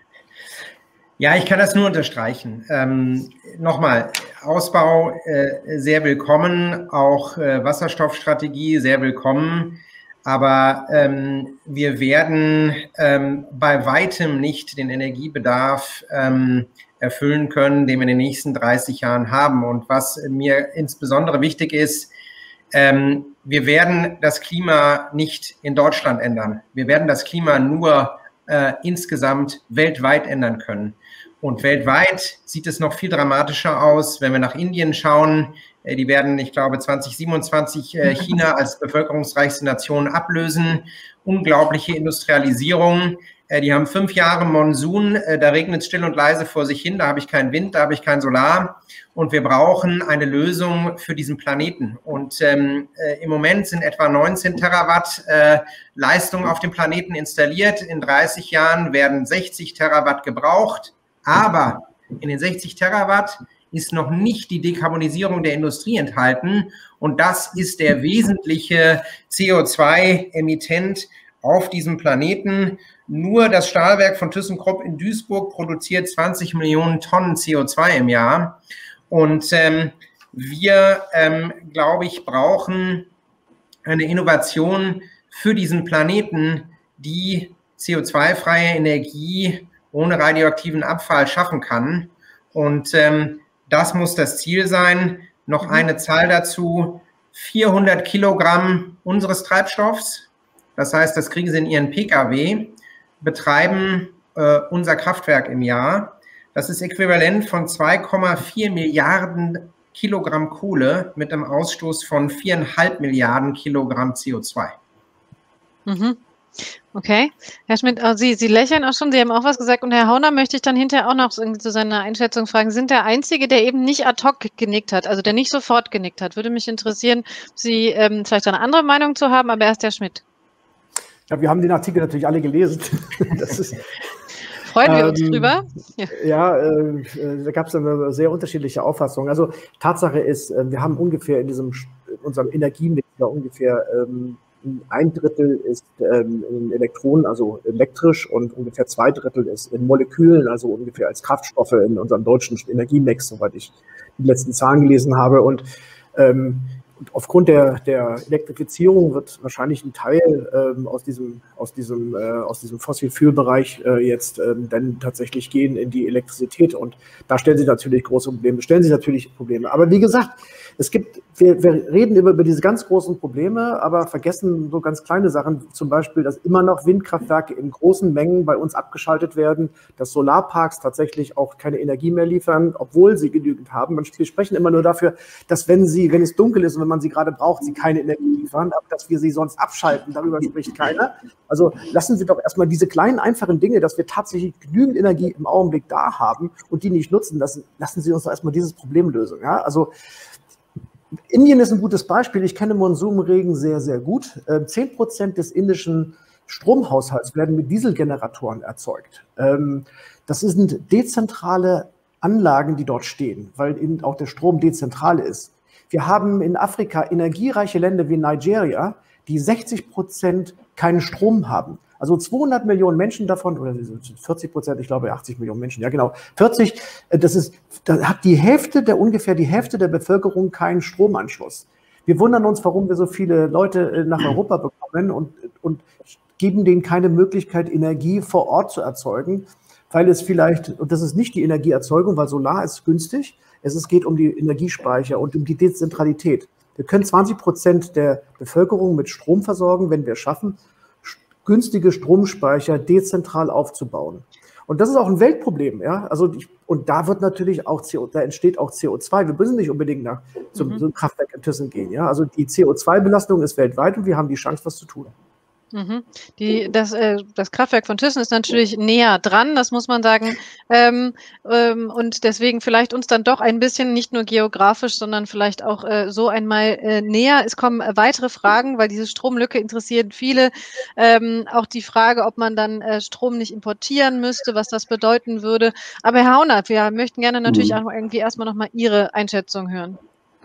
Ja, ich kann das nur unterstreichen. Ähm, Nochmal, Ausbau äh, sehr willkommen, auch äh, Wasserstoffstrategie sehr willkommen. Aber ähm, wir werden ähm, bei weitem nicht den Energiebedarf ähm, erfüllen können, den wir in den nächsten dreißig Jahren haben. Und was mir insbesondere wichtig ist, ähm, wir werden das Klima nicht in Deutschland ändern. Wir werden das Klima nur äh, insgesamt weltweit ändern können. Und weltweit sieht es noch viel dramatischer aus, wenn wir nach Indien schauen. Die werden, ich glaube, zwanzig siebenundzwanzig China als bevölkerungsreichste Nation ablösen. Unglaubliche Industrialisierung. Die haben fünf Jahre Monsun, da regnet es still und leise vor sich hin, da habe ich keinen Wind, da habe ich kein Solar. Und wir brauchen eine Lösung für diesen Planeten. Und ähm, im Moment sind etwa neunzehn Terawatt äh, Leistung auf dem Planeten installiert. In dreißig Jahren werden sechzig Terawatt gebraucht. Aber in den sechzig Terawatt ist noch nicht die Dekarbonisierung der Industrie enthalten. Und das ist der wesentliche C O zwei Emittent auf diesem Planeten. Nur das Stahlwerk von ThyssenKrupp in Duisburg produziert zwanzig Millionen Tonnen C O zwei im Jahr. Und ähm, wir, ähm, glaube ich, brauchen eine Innovation für diesen Planeten, die C O zwei freie Energie ohne radioaktiven Abfall schaffen kann. Und ähm, das muss das Ziel sein. Noch eine Zahl dazu, vierhundert Kilogramm unseres Treibstoffs. Das heißt, das kriegen Sie in Ihren P K W. betreiben äh, unser Kraftwerk im Jahr. Das ist äquivalent von zwei Komma vier Milliarden Kilogramm Kohle mit einem Ausstoß von viereinhalb Milliarden Kilogramm C O zwei. Mhm. Okay. Herr Schmidt, Sie, Sie lächeln auch schon, Sie haben auch was gesagt. Und Herr Hauner möchte ich dann hinterher auch noch zu seiner Einschätzung fragen. Sind der Einzige, der eben nicht ad hoc genickt hat, also der nicht sofort genickt hat? Würde mich interessieren, Sie ähm, vielleicht eine andere Meinung zu haben, aber erst Herr Schmidt. Ja, wir haben den Artikel natürlich alle gelesen. Das ist, Freuen wir uns ähm, drüber. Ja, ja äh, da gab es eine sehr unterschiedliche Auffassung. Also Tatsache ist, äh, wir haben ungefähr in diesem in unserem Energiemix ungefähr ähm, ein Drittel ist ähm, in Elektronen, also elektrisch, und ungefähr zwei Drittel ist in Molekülen, also ungefähr als Kraftstoffe in unserem deutschen Energiemix, soweit ich die letzten Zahlen gelesen habe. Und ähm, Und aufgrund der, der Elektrifizierung wird wahrscheinlich ein Teil ähm, aus diesem, aus diesem, äh, aus diesem Fossil-Fuel-Bereich äh, jetzt ähm, dann tatsächlich gehen in die Elektrizität. Und da stellen sich natürlich große Probleme, stellen sich natürlich Probleme. Aber wie gesagt, es gibt, wir, wir reden über, über diese ganz großen Probleme, aber vergessen so ganz kleine Sachen, zum Beispiel, dass immer noch Windkraftwerke in großen Mengen bei uns abgeschaltet werden, dass Solarparks tatsächlich auch keine Energie mehr liefern, obwohl sie genügend haben. Wir sprechen immer nur dafür, dass wenn sie, wenn es dunkel ist und wenn man sie gerade braucht, sie keine Energie liefern, aber dass wir sie sonst abschalten, darüber spricht keiner. Also lassen Sie doch erstmal diese kleinen, einfachen Dinge, dass wir tatsächlich genügend Energie im Augenblick da haben und die nicht nutzen, lassen, lassen Sie uns doch erstmal dieses Problem lösen. Ja? Also Indien ist ein gutes Beispiel. Ich kenne Monsunregen sehr, sehr gut. Zehn Prozent des indischen Stromhaushalts werden mit Dieselgeneratoren erzeugt. Das sind dezentrale Anlagen, die dort stehen, weil eben auch der Strom dezentral ist. Wir haben in Afrika energiereiche Länder wie Nigeria, die sechzig Prozent keinen Strom haben. Also zweihundert Millionen Menschen davon, oder vierzig Prozent, ich glaube achtzig Millionen Menschen, ja genau, vierzig, das ist, da hat die Hälfte der, ungefähr die Hälfte der Bevölkerung keinen Stromanschluss. Wir wundern uns, warum wir so viele Leute nach Europa bekommen und, und geben denen keine Möglichkeit, Energie vor Ort zu erzeugen, weil es vielleicht, und das ist nicht die Energieerzeugung, weil Solar ist günstig, es ist, geht um die Energiespeicher und um die Dezentralität. Wir können zwanzig Prozent der Bevölkerung mit Strom versorgen, wenn wir es schaffen, günstige Stromspeicher dezentral aufzubauen. Und das ist auch ein Weltproblem, ja. Also ich, und da wird natürlich auch C O, da entsteht auch C O zwei. Wir müssen nicht unbedingt nach zum, mhm. zum Kraftwerk in Thyssen gehen, ja. Also die C O zwei Belastung ist weltweit und wir haben die Chance, was zu tun. Mhm. Die, das, äh, das Kraftwerk von Thyssen ist natürlich näher dran, das muss man sagen. Ähm, ähm, und deswegen vielleicht uns dann doch ein bisschen, nicht nur geografisch, sondern vielleicht auch äh, so einmal äh, näher. Es kommen äh, weitere Fragen, weil diese Stromlücke interessiert viele. Ähm, auch die Frage, ob man dann äh, Strom nicht importieren müsste, was das bedeuten würde. Aber Herr Hauner, wir möchten gerne natürlich mhm. auch irgendwie erstmal nochmal Ihre Einschätzung hören.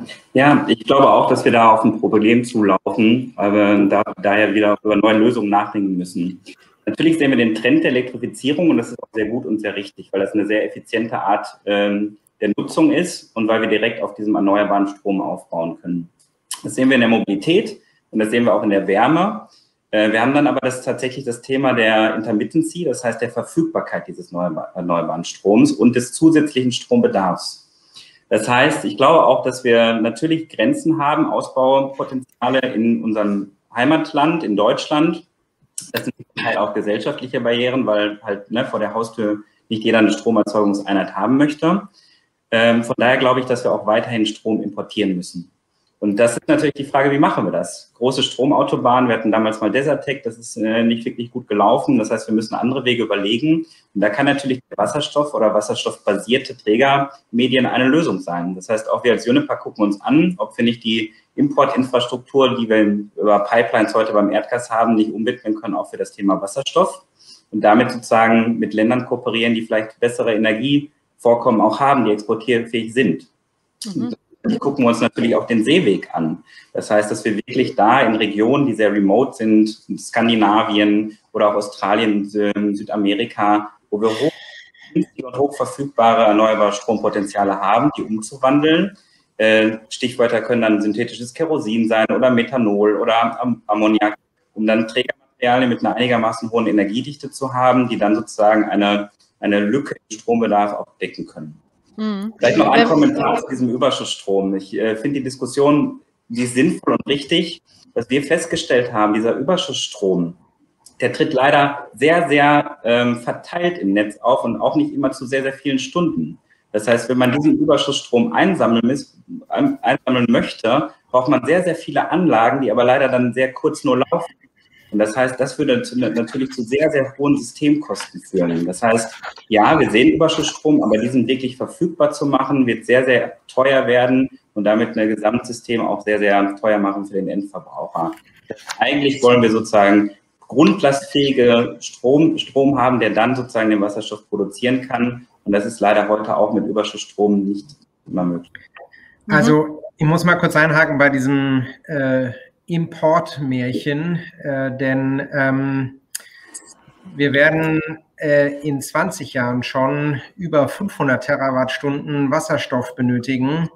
Ja, ich glaube auch, dass wir da auf ein Problem zulaufen, aber da, daher wieder über neue Lösungen nachdenken müssen. Natürlich sehen wir den Trend der Elektrifizierung und das ist auch sehr gut und sehr richtig, weil das eine sehr effiziente Art ähm, der Nutzung ist und weil wir direkt auf diesem erneuerbaren Strom aufbauen können. Das sehen wir in der Mobilität und das sehen wir auch in der Wärme. Äh, wir haben dann aber das, tatsächlich das Thema der Intermittency, das heißt der Verfügbarkeit dieses erneuerbaren Stroms und des zusätzlichen Strombedarfs. Das heißt, ich glaube auch, dass wir natürlich Grenzen haben, Ausbaupotenziale in unserem Heimatland, in Deutschland. Das sind halt auch gesellschaftliche Barrieren, weil halt ne, vor der Haustür nicht jeder eine Stromerzeugungseinheit haben möchte. Ähm, von daher glaube ich, dass wir auch weiterhin Strom importieren müssen. Und das ist natürlich die Frage, wie machen wir das? Große Stromautobahnen, wir hatten damals mal Desertec, das ist äh, nicht wirklich gut gelaufen. Das heißt, wir müssen andere Wege überlegen. Und da kann natürlich der Wasserstoff oder wasserstoffbasierte Trägermedien eine Lösung sein. Das heißt, auch wir als Uniper gucken uns an, ob wir nicht die Importinfrastruktur, die wir über Pipelines heute beim Erdgas haben, nicht umwidmen können, auch für das Thema Wasserstoff. Und damit sozusagen mit Ländern kooperieren, die vielleicht bessere Energievorkommen auch haben, die exportierfähig sind. Mhm. Wir gucken uns natürlich auch den Seeweg an. Das heißt, dass wir wirklich da in Regionen, die sehr remote sind, Skandinavien oder auch Australien, Südamerika, wo wir hoch und hochverfügbare erneuerbare Strompotenziale haben, die umzuwandeln. Stichwörter können dann synthetisches Kerosin sein oder Methanol oder Ammoniak, um dann Trägermaterialien mit einer einigermaßen hohen Energiedichte zu haben, die dann sozusagen eine, eine Lücke im Strombedarf abdecken können. Vielleicht noch ein Kommentar zu diesem Überschussstrom. Ich äh, finde die Diskussion, die ist sinnvoll und richtig. Was wir festgestellt haben, dieser Überschussstrom, der tritt leider sehr, sehr ähm, verteilt im Netz auf und auch nicht immer zu sehr, sehr vielen Stunden. Das heißt, wenn man diesen Überschussstrom einsammeln, ist, einsammeln möchte, braucht man sehr, sehr viele Anlagen, die aber leider dann sehr kurz nur laufen. Und das heißt, das würde natürlich zu sehr, sehr hohen Systemkosten führen. Das heißt, ja, wir sehen Überschussstrom, aber diesen wirklich verfügbar zu machen, wird sehr, sehr teuer werden und damit ein Gesamtsystem auch sehr, sehr teuer machen für den Endverbraucher. Eigentlich wollen wir sozusagen grundlastfähige Strom, Strom haben, der dann sozusagen den Wasserstoff produzieren kann. Und das ist leider heute auch mit Überschussstrom nicht immer möglich. Also ich muss mal kurz einhaken bei diesem äh, Importmärchen, äh, denn ähm, wir werden äh, in zwanzig Jahren schon über fünfhundert Terawattstunden Wasserstoff benötigen.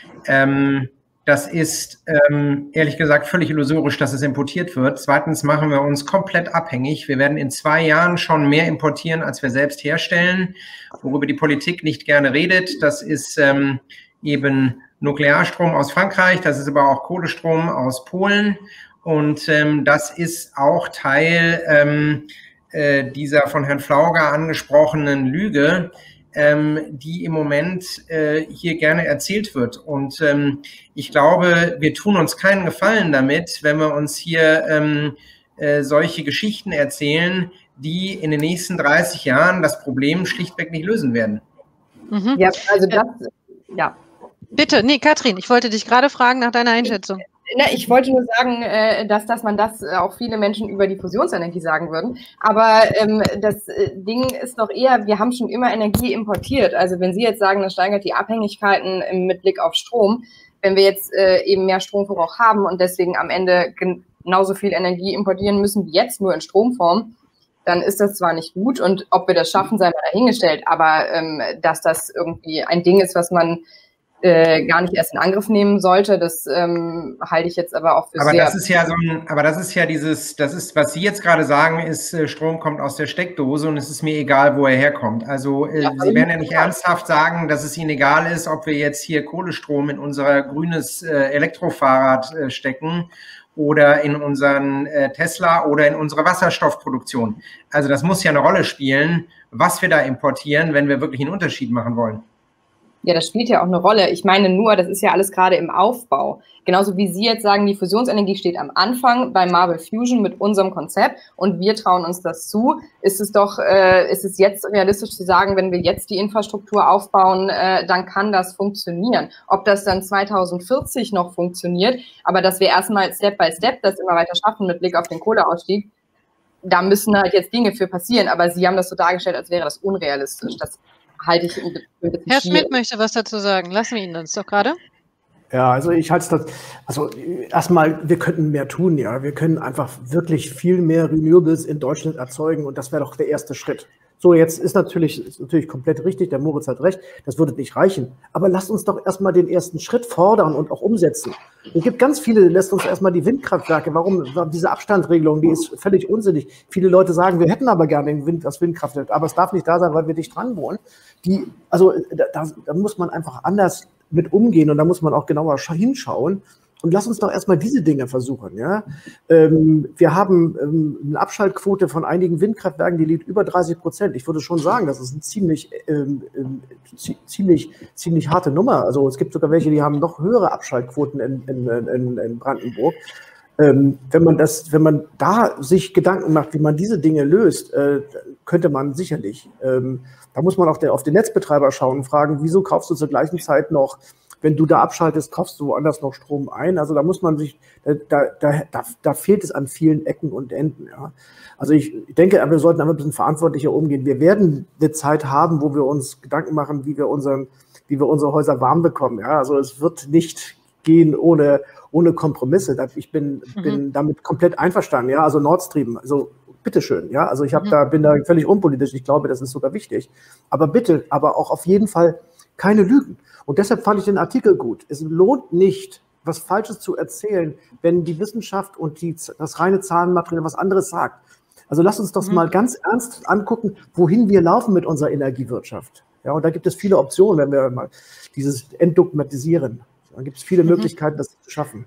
Ähm, Das ist ähm, ehrlich gesagt völlig illusorisch, dass es importiert wird. Zweitens machen wir uns komplett abhängig. Wir werden in zwei Jahren schon mehr importieren, als wir selbst herstellen. Worüber die Politik nicht gerne redet, das ist ähm, eben Nuklearstrom aus Frankreich, das ist aber auch Kohlestrom aus Polen. Und ähm, das ist auch Teil ähm, äh, dieser von Herrn Pflauger angesprochenen Lüge, Ähm, die im Moment äh, hier gerne erzählt wird. Und ähm, ich glaube, wir tun uns keinen Gefallen damit, wenn wir uns hier ähm, äh, solche Geschichten erzählen, die in den nächsten dreißig Jahren das Problem schlichtweg nicht lösen werden. Mhm. Ja, also das, ja. Bitte, nee, Katrin, ich wollte dich gerade fragen nach deiner Einschätzung. Na, ich wollte nur sagen, dass, dass man das auch viele Menschen über die Fusionsenergie sagen würden. Aber ähm, das Ding ist doch eher, wir haben schon immer Energie importiert. Also wenn Sie jetzt sagen, das steigert die Abhängigkeiten mit Blick auf Strom, wenn wir jetzt äh, eben mehr Stromverbrauch haben und deswegen am Ende genauso viel Energie importieren müssen wie jetzt, nur in Stromform, dann ist das zwar nicht gut und ob wir das schaffen, sei mal dahingestellt, aber ähm, dass das irgendwie ein Ding ist, was man Äh, gar nicht erst in Angriff nehmen sollte, das ähm, halte ich jetzt aber auch für aber sehr... Das ist ja so ein, aber das ist ja dieses, das ist, was Sie jetzt gerade sagen, ist, äh, Strom kommt aus der Steckdose und es ist mir egal, wo er herkommt. Also äh, ja, Sie werden ja nicht ernsthaft sagen, dass es Ihnen egal ist, ob wir jetzt hier Kohlestrom in unser grünes äh, Elektrofahrrad äh, stecken oder in unseren äh, Tesla oder in unsere Wasserstoffproduktion. Also das muss ja eine Rolle spielen, was wir da importieren, wenn wir wirklich einen Unterschied machen wollen. Ja, das spielt ja auch eine Rolle. Ich meine nur, das ist ja alles gerade im Aufbau. Genauso wie Sie jetzt sagen, die Fusionsenergie steht am Anfang bei Marble Fusion mit unserem Konzept und wir trauen uns das zu. Ist es doch, äh, ist es jetzt realistisch zu sagen, wenn wir jetzt die Infrastruktur aufbauen, äh, dann kann das funktionieren. Ob das dann zweitausendvierzig noch funktioniert, aber dass wir erstmal Step by Step das immer weiter schaffen mit Blick auf den Kohleausstieg, da müssen halt jetzt Dinge für passieren. Aber Sie haben das so dargestellt, als wäre das unrealistisch. Das halte ich ein bisschen Herr schwierig. Schmidt möchte was dazu sagen. Lassen wir ihn uns doch gerade. Ja, also ich halte es das, also erstmal, wir könnten mehr tun, ja. Wir können einfach wirklich viel mehr Renewables in Deutschland erzeugen und das wäre doch der erste Schritt. So, jetzt ist natürlich, ist natürlich komplett richtig, der Moritz hat recht, das würde nicht reichen. Aber lasst uns doch erstmal den ersten Schritt fordern und auch umsetzen. Es gibt ganz viele, lässt uns erstmal die Windkraftwerke, warum, warum diese Abstandregelung, die ist völlig unsinnig. Viele Leute sagen, wir hätten aber gerne den Wind, das Windkraftwerk, aber es darf nicht da sein, weil wir dicht dran wohnen. Die, also da, da muss man einfach anders mit umgehen und da muss man auch genauer hinschauen. Und lass uns doch erstmal diese Dinge versuchen. Ja? Ähm, wir haben ähm, eine Abschaltquote von einigen Windkraftwerken, die liegt über dreißig Prozent. Ich würde schon sagen, das ist eine ziemlich, ähm, ziemlich, ziemlich harte Nummer. Also es gibt sogar welche, die haben noch höhere Abschaltquoten in, in, in, in Brandenburg. Ähm, wenn man das, wenn man da sich Gedanken macht, wie man diese Dinge löst, äh, könnte man sicherlich. Ähm, da muss man auch der, auf den Netzbetreiber schauen und fragen, wieso kaufst du zur gleichen Zeit noch, wenn du da abschaltest, kaufst du woanders noch Strom ein. Also da muss man sich, da, da, da, da fehlt es an vielen Ecken und Enden. Ja. Also ich denke, wir sollten einfach ein bisschen verantwortlicher umgehen. Wir werden eine Zeit haben, wo wir uns Gedanken machen, wie wir unseren, wie wir unsere Häuser warm bekommen. Ja. Also es wird nicht gehen ohne, ohne Kompromisse. Ich bin, mhm. bin damit komplett einverstanden. Ja. Also Nord Stream, also bitteschön. Ja. Also ich hab mhm. da, bin da völlig unpolitisch. Ich glaube, das ist sogar wichtig. Aber bitte, aber auch auf jeden Fall keine Lügen. Und deshalb fand ich den Artikel gut. Es lohnt nicht, was Falsches zu erzählen, wenn die Wissenschaft und die, das reine Zahlenmaterial was anderes sagt. Also lasst uns das mhm. mal ganz ernst angucken, wohin wir laufen mit unserer Energiewirtschaft. Ja, und da gibt es viele Optionen, wenn wir mal dieses entdogmatisieren. Dann gibt es viele mhm. Möglichkeiten, das zu schaffen.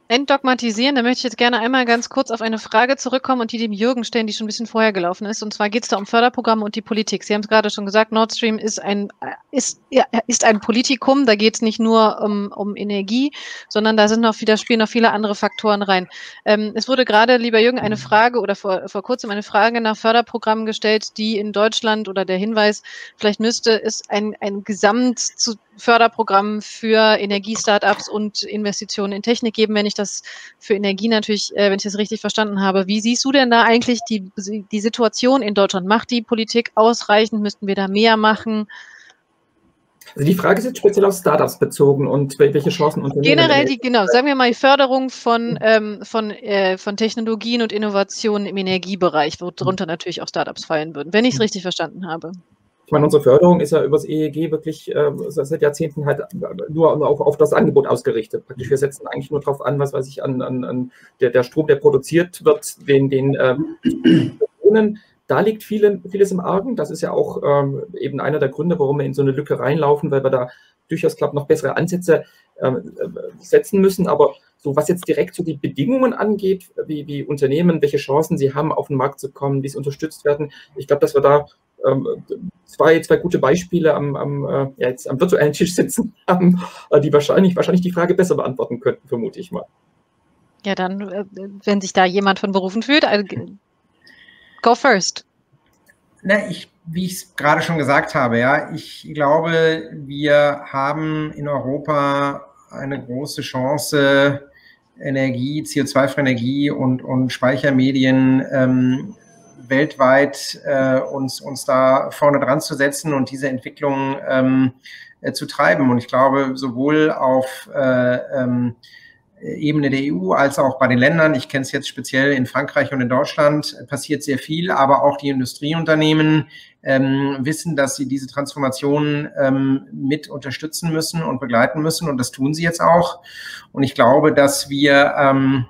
entdogmatisieren, da möchte ich jetzt gerne einmal ganz kurz auf eine Frage zurückkommen und die dem Jürgen stellen, die schon ein bisschen vorher gelaufen ist. Und zwar geht es da um Förderprogramme und die Politik. Sie haben es gerade schon gesagt, Nord Stream ist ein, ist, ja, ist ein Politikum. Da geht es nicht nur um, um Energie, sondern da sind noch wieder, spielen noch viele andere Faktoren rein. Ähm, es wurde gerade, lieber Jürgen, eine Frage oder vor, vor kurzem eine Frage nach Förderprogrammen gestellt, die in Deutschland oder der Hinweis, vielleicht müsste es ein, ein Gesamt zu Förderprogramm für Energie-Startups und Investitionen in Technik geben, wenn ich das für Energie natürlich, äh, wenn ich das richtig verstanden habe. Wie siehst du denn da eigentlich die, die Situation in Deutschland? Macht die Politik ausreichend? Müssten wir da mehr machen? Also die Frage ist jetzt speziell auf Startups bezogen und welche Chancen Unternehmen... Generell, die, genau, sagen wir mal die Förderung von, ähm, von, äh, von Technologien und Innovationen im Energiebereich, worunter natürlich auch Startups fallen würden, wenn ich es richtig verstanden habe. Ich meine, unsere Förderung ist ja über das E E G wirklich äh, seit Jahrzehnten halt nur auf, auf das Angebot ausgerichtet. Praktisch, wir setzen eigentlich nur darauf an, was weiß ich, an, an, an der, der Strom, der produziert wird, den, den ähm, da liegt viele, vieles im Argen. Das ist ja auch ähm, eben einer der Gründe, warum wir in so eine Lücke reinlaufen, weil wir da durchaus, glaube ich, noch bessere Ansätze ähm, setzen müssen. Aber so was jetzt direkt so die Bedingungen angeht, wie, wie Unternehmen, welche Chancen sie haben, auf den Markt zu kommen, wie es unterstützt werden, ich glaube, dass wir da ähm, zwei, zwei gute Beispiele am, am, äh, ja, jetzt am virtuellen Tisch sitzen haben, äh, die wahrscheinlich, wahrscheinlich die Frage besser beantworten könnten, vermute ich mal. Ja, dann, äh, wenn sich da jemand von berufen fühlt, also, go first. Na, ich, wie ich es gerade schon gesagt habe, ja, ich glaube, wir haben in Europa eine große Chance, Energie, C O zwei freie Energie und, und Speichermedien ähm, weltweit äh, uns, uns da vorne dran zu setzen und diese Entwicklung ähm, äh, zu treiben. Und ich glaube, sowohl auf äh, ähm, Ebene der E U als auch bei den Ländern, ich kenne es jetzt speziell in Frankreich und in Deutschland, passiert sehr viel, aber auch die Industrieunternehmen ähm, wissen, dass sie diese Transformation ähm, mit unterstützen müssen und begleiten müssen, und das tun sie jetzt auch. Und ich glaube, dass wir ähm,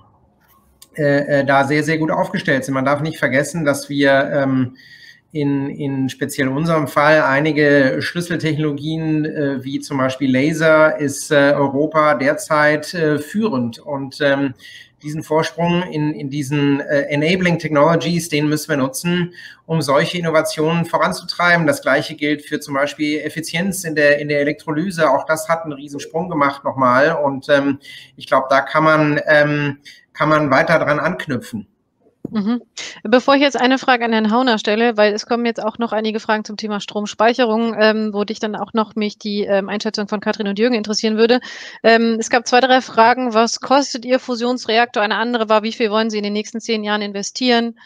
äh, da sehr, sehr gut aufgestellt sind. Man darf nicht vergessen, dass wir ähm, in, in speziell unserem Fall einige Schlüsseltechnologien, äh, wie zum Beispiel Laser, ist äh, Europa derzeit äh, führend. Und ähm, diesen Vorsprung in, in diesen äh, Enabling Technologies, den müssen wir nutzen, um solche Innovationen voranzutreiben. Das Gleiche gilt für zum Beispiel Effizienz in der, in der Elektrolyse. Auch das hat einen Riesensprung gemacht nochmal. Und ähm, ich glaube, da kann man, ähm, kann man weiter dran anknüpfen. Mhm. Bevor ich jetzt eine Frage an Herrn Hauner stelle, weil es kommen jetzt auch noch einige Fragen zum Thema Stromspeicherung, ähm, wo dich dann auch noch mich die ähm, Einschätzung von Katrin und Jürgen interessieren würde. Ähm, es gab zwei, drei Fragen. Was kostet Ihr Fusionsreaktor? Eine andere war, wie viel wollen Sie in den nächsten zehn Jahren investieren?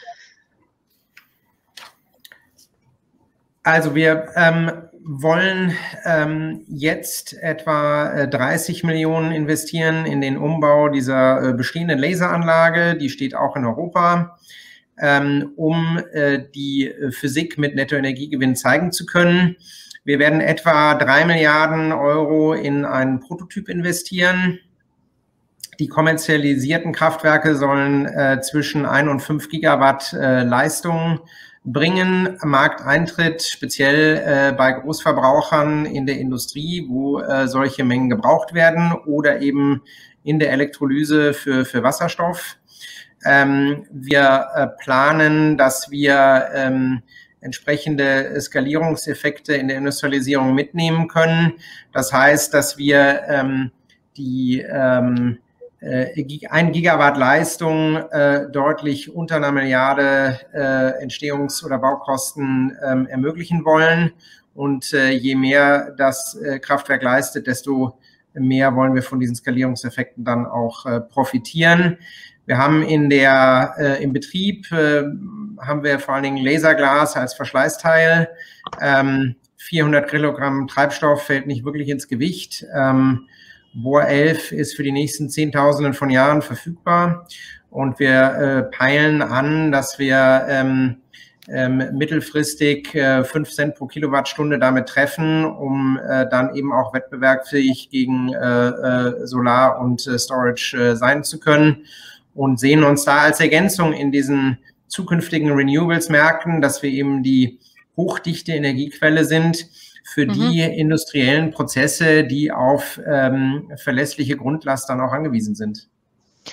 Also wir ähm, wollen ähm, jetzt etwa äh, dreißig Millionen investieren in den Umbau dieser äh, bestehenden Laseranlage, die steht auch in Europa, ähm, um äh, die Physik mit Nettoenergiegewinn zeigen zu können. Wir werden etwa drei Milliarden Euro in einen Prototyp investieren. Die kommerzialisierten Kraftwerke sollen äh, zwischen ein und fünf Gigawatt äh, Leistung bringen. Markteintritt speziell äh, bei Großverbrauchern in der Industrie, wo äh, solche Mengen gebraucht werden, oder eben in der Elektrolyse für, für Wasserstoff. Ähm, wir äh, planen, dass wir ähm, entsprechende Skalierungseffekte in der Industrialisierung mitnehmen können. Das heißt, dass wir ähm, die ähm, ein Gigawatt Leistung äh, deutlich unter einer Milliarde äh, Entstehungs- oder Baukosten ähm, ermöglichen wollen. Und äh, je mehr das äh, Kraftwerk leistet, desto mehr wollen wir von diesen Skalierungseffekten dann auch äh, profitieren. Wir haben in der, äh, im Betrieb, äh, haben wir vor allen Dingen Laserglas als Verschleißteil. Ähm, vierhundert Kilogramm Treibstoff fällt nicht wirklich ins Gewicht. Ähm, Bohr elf ist für die nächsten Zehntausenden von Jahren verfügbar, und wir äh, peilen an, dass wir ähm, ähm, mittelfristig äh, fünf Cent pro Kilowattstunde damit treffen, um äh, dann eben auch wettbewerbsfähig gegen äh, äh, Solar und äh, Storage äh, sein zu können, und sehen uns da als Ergänzung in diesen zukünftigen Renewables-Märkten, dass wir eben die hochdichte Energiequelle sind für die mhm. industriellen Prozesse, die auf ähm, verlässliche Grundlast dann auch angewiesen sind.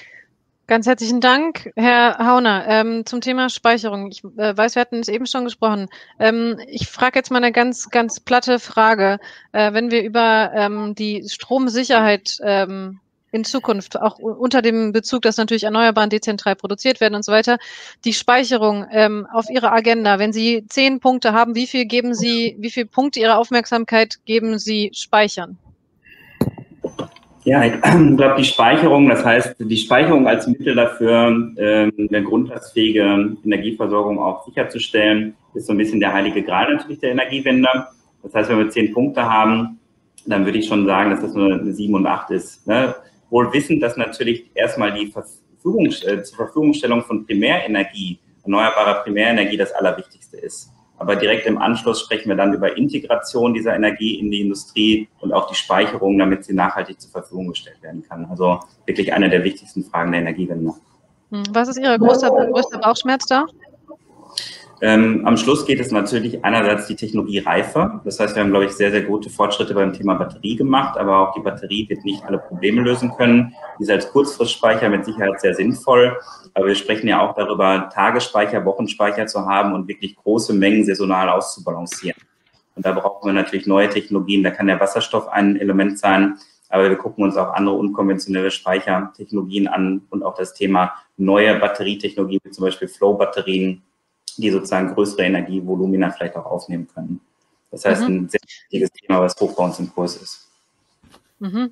Ganz herzlichen Dank, Herr Hauner. Ähm, zum Thema Speicherung. Ich äh, weiß, wir hatten es eben schon gesprochen. Ähm, ich frage jetzt mal eine ganz, ganz platte Frage. Äh, wenn wir über ähm, die Stromsicherheit ähm, in Zukunft, auch unter dem Bezug, dass natürlich Erneuerbaren dezentral produziert werden und so weiter, die Speicherung ähm, auf Ihrer Agenda, wenn Sie zehn Punkte haben, wie viel geben Sie, wie viel Punkte Ihrer Aufmerksamkeit geben Sie Speichern? Ja, ich glaube, die Speicherung, das heißt, die Speicherung als Mittel dafür, ähm, eine grundlastfähige Energieversorgung auch sicherzustellen, ist so ein bisschen der heilige Gral natürlich der Energiewende. Das heißt, wenn wir zehn Punkte haben, dann würde ich schon sagen, dass das nur eine sieben und acht ist. Ne? Wohl wissend, dass natürlich erstmal die Verfügung, äh, zur Verfügungstellung von Primärenergie, erneuerbarer Primärenergie das Allerwichtigste ist. Aber direkt im Anschluss sprechen wir dann über Integration dieser Energie in die Industrie und auch die Speicherung, damit sie nachhaltig zur Verfügung gestellt werden kann. Also wirklich eine der wichtigsten Fragen der Energiewende. Was ist Ihr größter, größter Bauchschmerz da? Ähm, am Schluss geht es natürlich einerseits die Technologiereife. Das heißt, wir haben, glaube ich, sehr, sehr gute Fortschritte beim Thema Batterie gemacht, aber auch die Batterie wird nicht alle Probleme lösen können. Die ist als Kurzfristspeicher mit Sicherheit sehr sinnvoll. Aber wir sprechen ja auch darüber, Tagesspeicher, Wochenspeicher zu haben und wirklich große Mengen saisonal auszubalancieren. Und da brauchen wir natürlich neue Technologien. Da kann der Wasserstoff ein Element sein. Aber wir gucken uns auch andere unkonventionelle Speichertechnologien an und auch das Thema neue Batterietechnologien, wie zum Beispiel Flow-Batterien, die sozusagen größere Energievolumina vielleicht auch aufnehmen können. Das heißt, mhm. ein sehr wichtiges Thema, was hoch bei uns im Kurs ist. Mhm.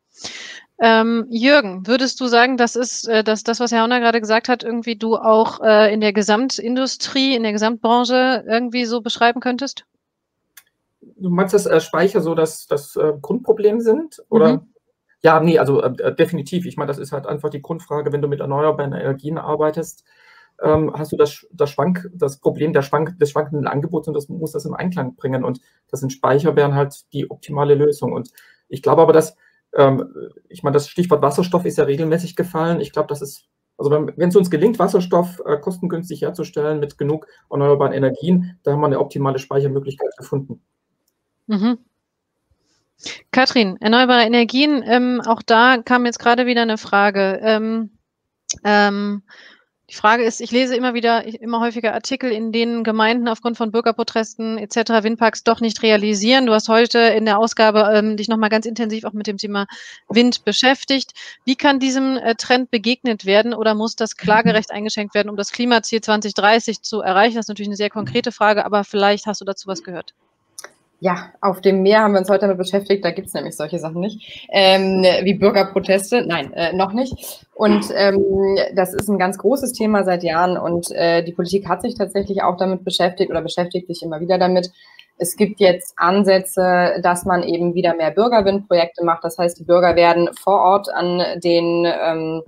Ähm, Jürgen, würdest du sagen, das ist, äh, dass das, was Herr Hauner gerade gesagt hat, irgendwie du auch äh, in der Gesamtindustrie, in der Gesamtbranche irgendwie so beschreiben könntest? Du meinst, dass äh, Speicher so das, das äh, Grundproblem sind? Oder? Mhm. Ja, nee, also äh, definitiv. Ich meine, das ist halt einfach die Grundfrage, wenn du mit erneuerbaren Energien arbeitest, ähm, hast du das, das, Schwank, das Problem der Schwank, des schwankenden Angebots und das muss das im Einklang bringen. Und das sind Speicher wären halt die optimale Lösung. Und ich glaube aber, dass, ähm, ich meine, das Stichwort Wasserstoff ist ja regelmäßig gefallen. Ich glaube, das ist, also wenn, wenn es uns gelingt, Wasserstoff äh, kostengünstig herzustellen mit genug erneuerbaren Energien, da haben wir eine optimale Speichermöglichkeit gefunden. Mhm. Katrin, erneuerbare Energien, ähm, auch da kam jetzt gerade wieder eine Frage. Ähm, ähm, die Frage ist, ich lese immer wieder, immer häufiger Artikel, in denen Gemeinden aufgrund von Bürgerprotesten et cetera Windparks doch nicht realisieren. Du hast heute in der Ausgabe ähm, dich nochmal ganz intensiv auch mit dem Thema Wind beschäftigt. Wie kann diesem äh, Trend begegnet werden oder muss das Klagerecht eingeschränkt werden, um das Klimaziel zwanzig dreißig zu erreichen? Das ist natürlich eine sehr konkrete Frage, aber vielleicht hast du dazu was gehört. Ja, auf dem Meer haben wir uns heute damit beschäftigt, da gibt es nämlich solche Sachen nicht, ähm, wie Bürgerproteste, nein, äh, noch nicht. Und ähm, das ist ein ganz großes Thema seit Jahren und äh, die Politik hat sich tatsächlich auch damit beschäftigt oder beschäftigt sich immer wieder damit. Es gibt jetzt Ansätze, dass man eben wieder mehr Bürgerwindprojekte macht, das heißt, die Bürger werden vor Ort an den ähm,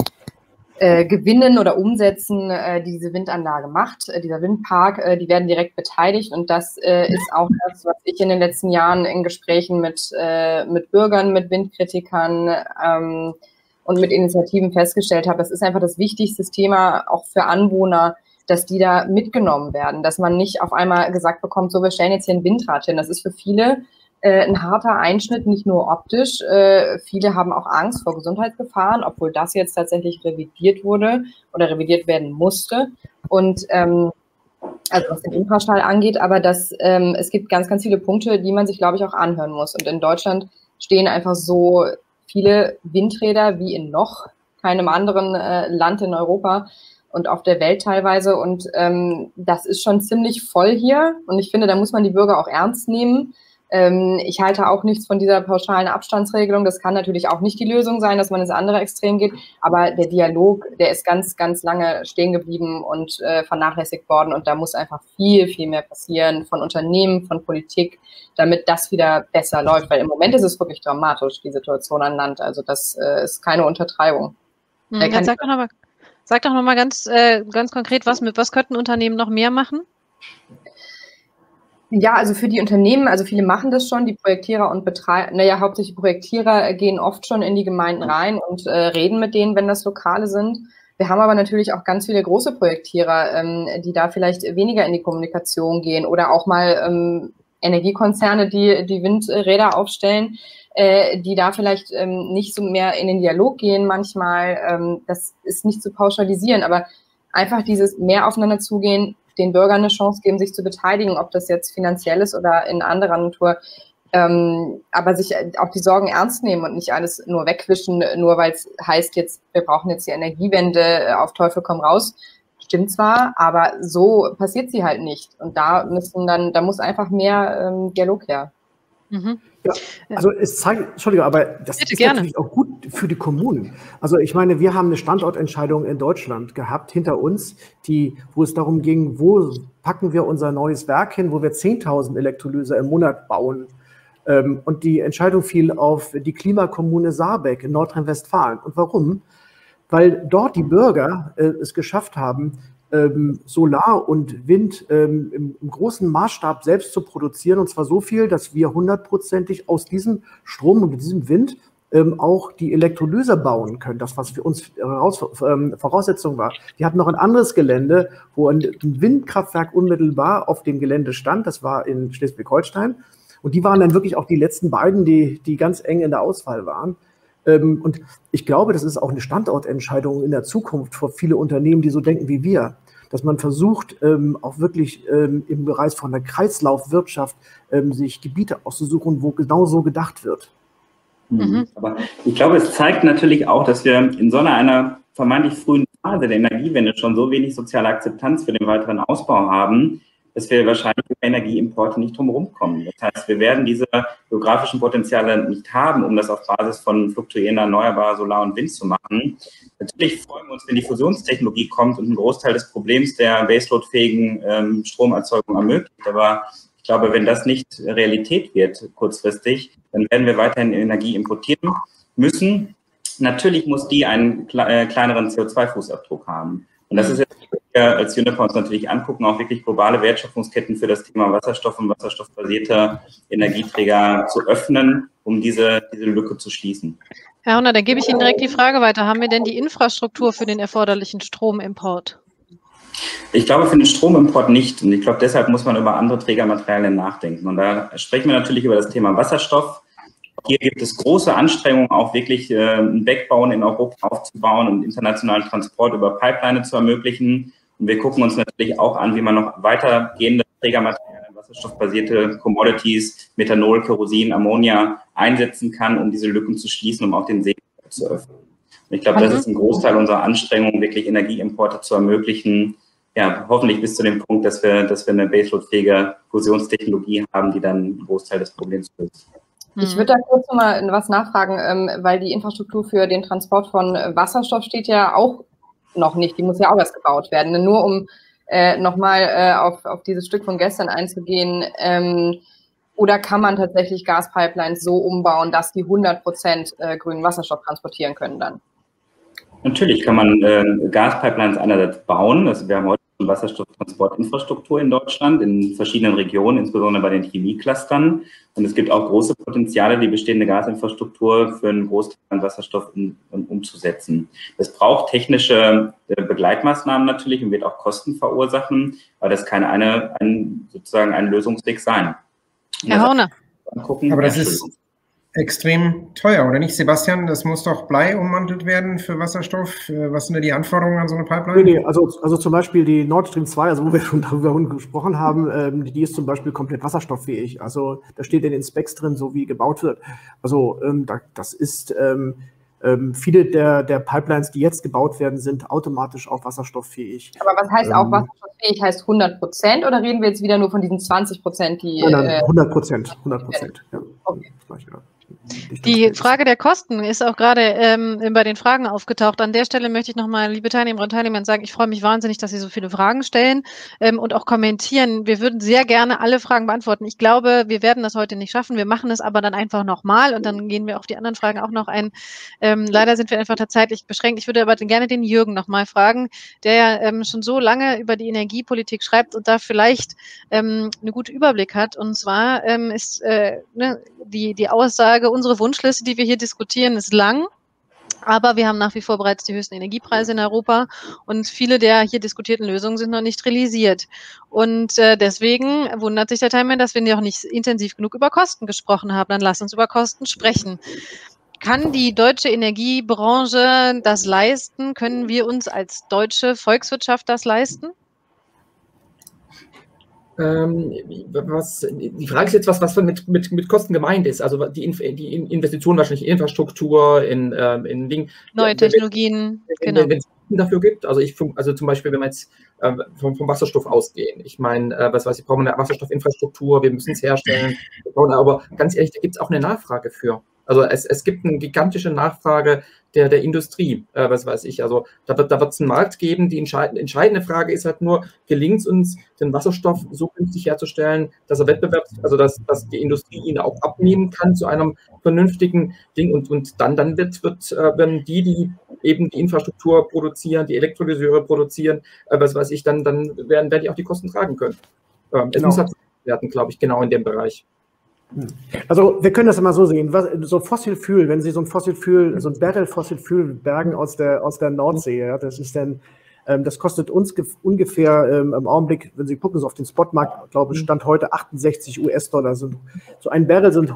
Äh, gewinnen oder umsetzen, äh, die diese Windanlage macht, äh, dieser Windpark, äh, die werden direkt beteiligt und das äh, ist auch das, was ich in den letzten Jahren in Gesprächen mit, äh, mit Bürgern, mit Windkritikern ähm, und mit Initiativen festgestellt habe. Das ist einfach das wichtigste Thema auch für Anwohner, dass die da mitgenommen werden, dass man nicht auf einmal gesagt bekommt, so wir stellen jetzt hier ein Windrad hin. Das ist für viele Äh, ein harter Einschnitt, nicht nur optisch. Äh, viele haben auch Angst vor Gesundheitsgefahren, obwohl das jetzt tatsächlich revidiert wurde oder revidiert werden musste. Und ähm, also was den Infraschall angeht, aber das, ähm, es gibt ganz, ganz viele Punkte, die man sich, glaube ich, auch anhören muss. Und in Deutschland stehen einfach so viele Windräder wie in noch keinem anderen äh, Land in Europa und auf der Welt teilweise. Und ähm, das ist schon ziemlich voll hier. Und ich finde, da muss man die Bürger auch ernst nehmen. Ich halte auch nichts von dieser pauschalen Abstandsregelung. Das kann natürlich auch nicht die Lösung sein, dass man ins andere Extrem geht. Aber der Dialog, der ist ganz, ganz lange stehen geblieben und äh, vernachlässigt worden. Und da muss einfach viel, viel mehr passieren von Unternehmen, von Politik, damit das wieder besser läuft. Weil im Moment ist es wirklich dramatisch, die Situation an Land. Also das äh, ist keine Untertreibung. Hm, jetzt sag doch noch mal, sag doch noch mal ganz, äh, ganz konkret, was, mit was könnten Unternehmen noch mehr machen? Ja, also für die Unternehmen, also viele machen das schon, die Projektierer und Betreiber, naja, hauptsächlich Projektierer gehen oft schon in die Gemeinden rein und äh, reden mit denen, wenn das Lokale sind. Wir haben aber natürlich auch ganz viele große Projektierer, ähm, die da vielleicht weniger in die Kommunikation gehen oder auch mal ähm, Energiekonzerne, die die Windräder aufstellen. äh, die da vielleicht ähm, nicht so mehr in den Dialog gehen manchmal. Ähm, das ist nicht zu pauschalisieren, aber einfach dieses mehr aufeinander zugehen, den Bürgern eine Chance geben, sich zu beteiligen, ob das jetzt finanziell ist oder in anderer Natur. Ähm, aber sich auch die Sorgen ernst nehmen und nicht alles nur wegwischen, nur weil es heißt jetzt, wir brauchen jetzt die Energiewende auf Teufel komm raus. Stimmt zwar, aber so passiert sie halt nicht. Und da müssen dann, da muss einfach mehr ähm, Dialog her. Mhm. Ja, also es zeigt, Entschuldigung, aber das Bitte, ist gerne. natürlich auch gut für die Kommunen. Also ich meine, wir haben eine Standortentscheidung in Deutschland gehabt hinter uns, die, wo es darum ging, wo packen wir unser neues Werk hin, wo wir zehntausend Elektrolyser im Monat bauen. Und die Entscheidung fiel auf die Klimakommune Saarbeck in Nordrhein-Westfalen. Und warum? Weil dort die Bürger äh, es geschafft haben, ähm, Solar und Wind ähm, im, im großen Maßstab selbst zu produzieren. Und zwar so viel, dass wir hundertprozentig aus diesem Strom und diesem Wind ähm, auch die Elektrolyser bauen können. Das, was für uns Voraus ähm, Voraussetzung war. Die hatten noch ein anderes Gelände, wo ein Windkraftwerk unmittelbar auf dem Gelände stand. Das war in Schleswig-Holstein. Und die waren dann wirklich auch die letzten beiden, die, die ganz eng in der Auswahl waren. Ähm, und ich glaube, das ist auch eine Standortentscheidung in der Zukunft für viele Unternehmen, die so denken wie wir, dass man versucht, ähm, auch wirklich ähm, im Bereich von der Kreislaufwirtschaft ähm, sich Gebiete auszusuchen, wo genau so gedacht wird. Mhm. Aber ich glaube, es zeigt natürlich auch, dass wir in so einer vermeintlich frühen Phase der Energiewende schon so wenig soziale Akzeptanz für den weiteren Ausbau haben, dass wir wahrscheinlich über Energieimporte nicht drumherum kommen. Das heißt, wir werden diese geografischen Potenziale nicht haben, um das auf Basis von fluktuierender erneuerbarer Solar und Wind zu machen. Natürlich freuen wir uns, wenn die Fusionstechnologie kommt und einen Großteil des Problems der baseloadfähigen ähm, Stromerzeugung ermöglicht. Aber ich glaube, wenn das nicht Realität wird kurzfristig, dann werden wir weiterhin Energie importieren müssen. Natürlich muss die einen äh, kleineren C O zwei Fußabdruck haben. Und das ist jetzt, wir als Uniper uns natürlich angucken, auch wirklich globale Wertschöpfungsketten für das Thema Wasserstoff und wasserstoffbasierte Energieträger zu öffnen, um diese, diese Lücke zu schließen. Herr Horner, dann gebe ich Ihnen direkt die Frage weiter. Haben wir denn die Infrastruktur für den erforderlichen Stromimport? Ich glaube, für den Stromimport nicht. Und ich glaube, deshalb muss man über andere Trägermaterialien nachdenken. Und da sprechen wir natürlich über das Thema Wasserstoff. Hier gibt es große Anstrengungen, auch wirklich äh, ein Backbone in Europa aufzubauen und internationalen Transport über Pipeline zu ermöglichen. Und wir gucken uns natürlich auch an, wie man noch weitergehende Trägermaterialien, wasserstoffbasierte Commodities, Methanol, Kerosin, Ammonia einsetzen kann, um diese Lücken zu schließen, um auch den See zu öffnen. Und ich glaube, das ist ein Großteil unserer Anstrengungen, wirklich Energieimporte zu ermöglichen. Ja, hoffentlich bis zu dem Punkt, dass wir, dass wir eine baseloadfähige Fusionstechnologie haben, die dann einen Großteil des Problems löst. Ich würde da kurz noch mal was nachfragen, ähm, weil die Infrastruktur für den Transport von Wasserstoff steht ja auch noch nicht. Die muss ja auch erst gebaut werden. Nur um äh, nochmal äh, auf, auf dieses Stück von gestern einzugehen. Ähm, oder kann man tatsächlich Gaspipelines so umbauen, dass die hundert Prozent äh, grünen Wasserstoff transportieren können dann? Natürlich kann man äh, Gaspipelines einerseits bauen. Also wir haben heute eine Wasserstofftransportinfrastruktur in Deutschland, in verschiedenen Regionen, insbesondere bei den Chemieclustern. Und es gibt auch große Potenziale, die bestehende Gasinfrastruktur für einen Großteil an Wasserstoff in, um, umzusetzen. Das braucht technische äh, Begleitmaßnahmen natürlich und wird auch Kosten verursachen, aber das kann eine, ein, sozusagen ein Lösungsweg sein. Herr Horner. Aber das ist extrem teuer, oder nicht, Sebastian? Das muss doch Blei ummantelt werden für Wasserstoff. Was sind da die Anforderungen an so eine Pipeline? Nee, nee, also, also zum Beispiel die Nord Stream zwei, also wo wir schon darüber gesprochen haben, ähm, die ist zum Beispiel komplett wasserstofffähig. Also da steht in den Specs drin, so wie gebaut wird. Also ähm, da, das ist, ähm, ähm, viele der, der Pipelines, die jetzt gebaut werden, sind automatisch auch wasserstofffähig. Aber was heißt ähm, auch wasserstofffähig? Heißt hundert Prozent oder reden wir jetzt wieder nur von diesen zwanzig Prozent, die... Nein, nein, hundert Prozent, hundert Prozent, ja. Okay. Die Frage der Kosten ist auch gerade ähm, bei den Fragen aufgetaucht. An der Stelle möchte ich nochmal, liebe Teilnehmer und Teilnehmer, sagen, ich freue mich wahnsinnig, dass Sie so viele Fragen stellen ähm, und auch kommentieren. Wir würden sehr gerne alle Fragen beantworten. Ich glaube, wir werden das heute nicht schaffen. Wir machen es aber dann einfach nochmal und dann gehen wir auf die anderen Fragen auch noch ein. Ähm, leider sind wir einfach da zeitlich beschränkt. Ich würde aber gerne den Jürgen nochmal fragen, der ja ähm, schon so lange über die Energiepolitik schreibt und da vielleicht ähm, einen guten Überblick hat. Und zwar ähm, ist äh, ne, die, die Aussage, unsere Wunschliste, die wir hier diskutieren, ist lang. Aber wir haben nach wie vor bereits die höchsten Energiepreise in Europa und viele der hier diskutierten Lösungen sind noch nicht realisiert. Und äh, deswegen wundert sich der Teilnehmer, dass wir noch nicht intensiv genug über Kosten gesprochen haben. Dann lass uns über Kosten sprechen. Kann die deutsche Energiebranche das leisten? Können wir uns als deutsche Volkswirtschaft das leisten? Ähm, was, die Frage ist jetzt, was, was mit, mit, mit Kosten gemeint ist. Also die, die Investitionen wahrscheinlich in Infrastruktur, in, ähm, in Dingen. Neue Technologien, wenn, genau. Wenn es dafür gibt. Also ich, also zum Beispiel, wenn wir jetzt äh, vom, vom Wasserstoff ausgehen. Ich meine, äh, was weiß ich, brauchen wir eine Wasserstoffinfrastruktur, wir müssen es herstellen. Wir brauchen, aber ganz ehrlich, da gibt es auch eine Nachfrage für. Also es, es gibt eine gigantische Nachfrage der, der Industrie, äh, was weiß ich. Also da wird da wird's einen Markt geben. Die entscheidende, entscheidende Frage ist halt nur, gelingt es uns, den Wasserstoff so günstig herzustellen, dass er wettbewerbs, also dass, dass die Industrie ihn auch abnehmen kann zu einem vernünftigen Ding. Und, und dann, dann wird, wird äh, wenn die, die eben die Infrastruktur produzieren, die Elektrolyseure produzieren, äh, was weiß ich, dann, dann werden, werden die auch die Kosten tragen können. Ähm, es genau. muss halt werden, glaube ich, genau in dem Bereich. Also wir können das immer so sehen, was, so Fossil Fuel, wenn Sie so ein Fossil Fuel, so ein Barrel Fossil Fuel bergen aus der, aus der Nordsee, ja, das ist dann, ähm, das kostet uns ungefähr ähm, im Augenblick, wenn Sie gucken, so auf den Spotmarkt, glaube ich, Stand heute achtundsechzig US-Dollar. So ein Barrel sind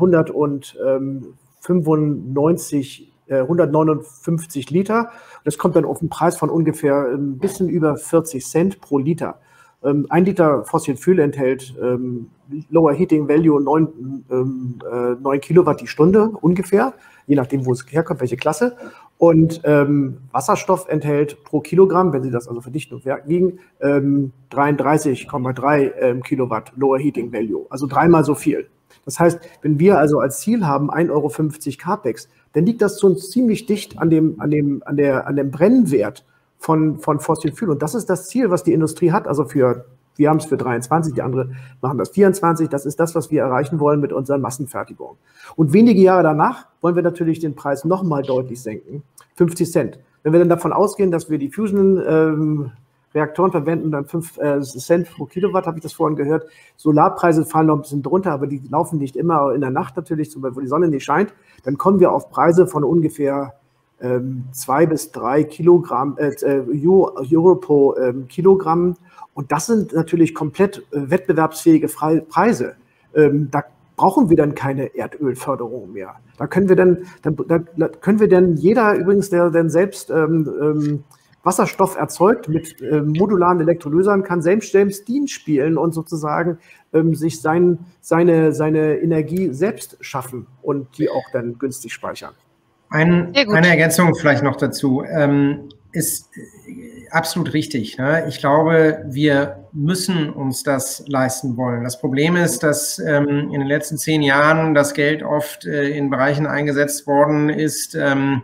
hundertfünfundneunzig, äh, hundertneunundfünfzig Liter. Das kommt dann auf einen Preis von ungefähr ein bisschen über vierzig Cent pro Liter. Ähm, ein Liter Fossil Fuel enthält ähm, Lower Heating Value neun, ähm, äh, neun Kilowatt die Stunde ungefähr, je nachdem, wo es herkommt, welche Klasse. Und ähm, Wasserstoff enthält pro Kilogramm, wenn Sie das also verdichten und wiegen, ähm, dreiunddreißig Komma drei ähm, Kilowatt Lower Heating Value, also dreimal so viel. Das heißt, wenn wir also als Ziel haben ein Euro fünfzig Capex, dann liegt das schon ziemlich dicht an dem, an dem, an der, an dem Brennwert von, von Fossil Fuel. Und das ist das Ziel, was die Industrie hat. Also für, wir haben es für dreiundzwanzig, die anderen machen das vierundzwanzig. Das ist das, was wir erreichen wollen mit unseren Massenfertigungen. Und wenige Jahre danach wollen wir natürlich den Preis nochmal deutlich senken. fünfzig Cent. Wenn wir dann davon ausgehen, dass wir die Fusion-Reaktoren ähm, verwenden, dann fünf äh, Cent pro Kilowatt, habe ich das vorhin gehört. Solarpreise fallen noch ein bisschen drunter, aber die laufen nicht immer in der Nacht natürlich, zum Beispiel, wo die Sonne nicht scheint. Dann kommen wir auf Preise von ungefähr Ähm, zwei bis drei Kilogramm, äh, Euro, Euro pro ähm, Kilogramm. Und das sind natürlich komplett äh, wettbewerbsfähige Fre Preise. Ähm, da brauchen wir dann keine Erdölförderung mehr. Da können wir dann, dann da, da können wir dann jeder übrigens, der dann selbst ähm, ähm, Wasserstoff erzeugt mit ähm, modularen Elektrolysern, kann selbst James Dean spielen und sozusagen ähm, sich sein, seine, seine Energie selbst schaffen und die auch dann günstig speichern. Ein, eine Ergänzung vielleicht noch dazu, ähm, ist absolut richtig. Ne? Ich glaube, wir müssen uns das leisten wollen. Das Problem ist, dass ähm, in den letzten zehn Jahren das Geld oft äh, in Bereichen eingesetzt worden ist, ähm,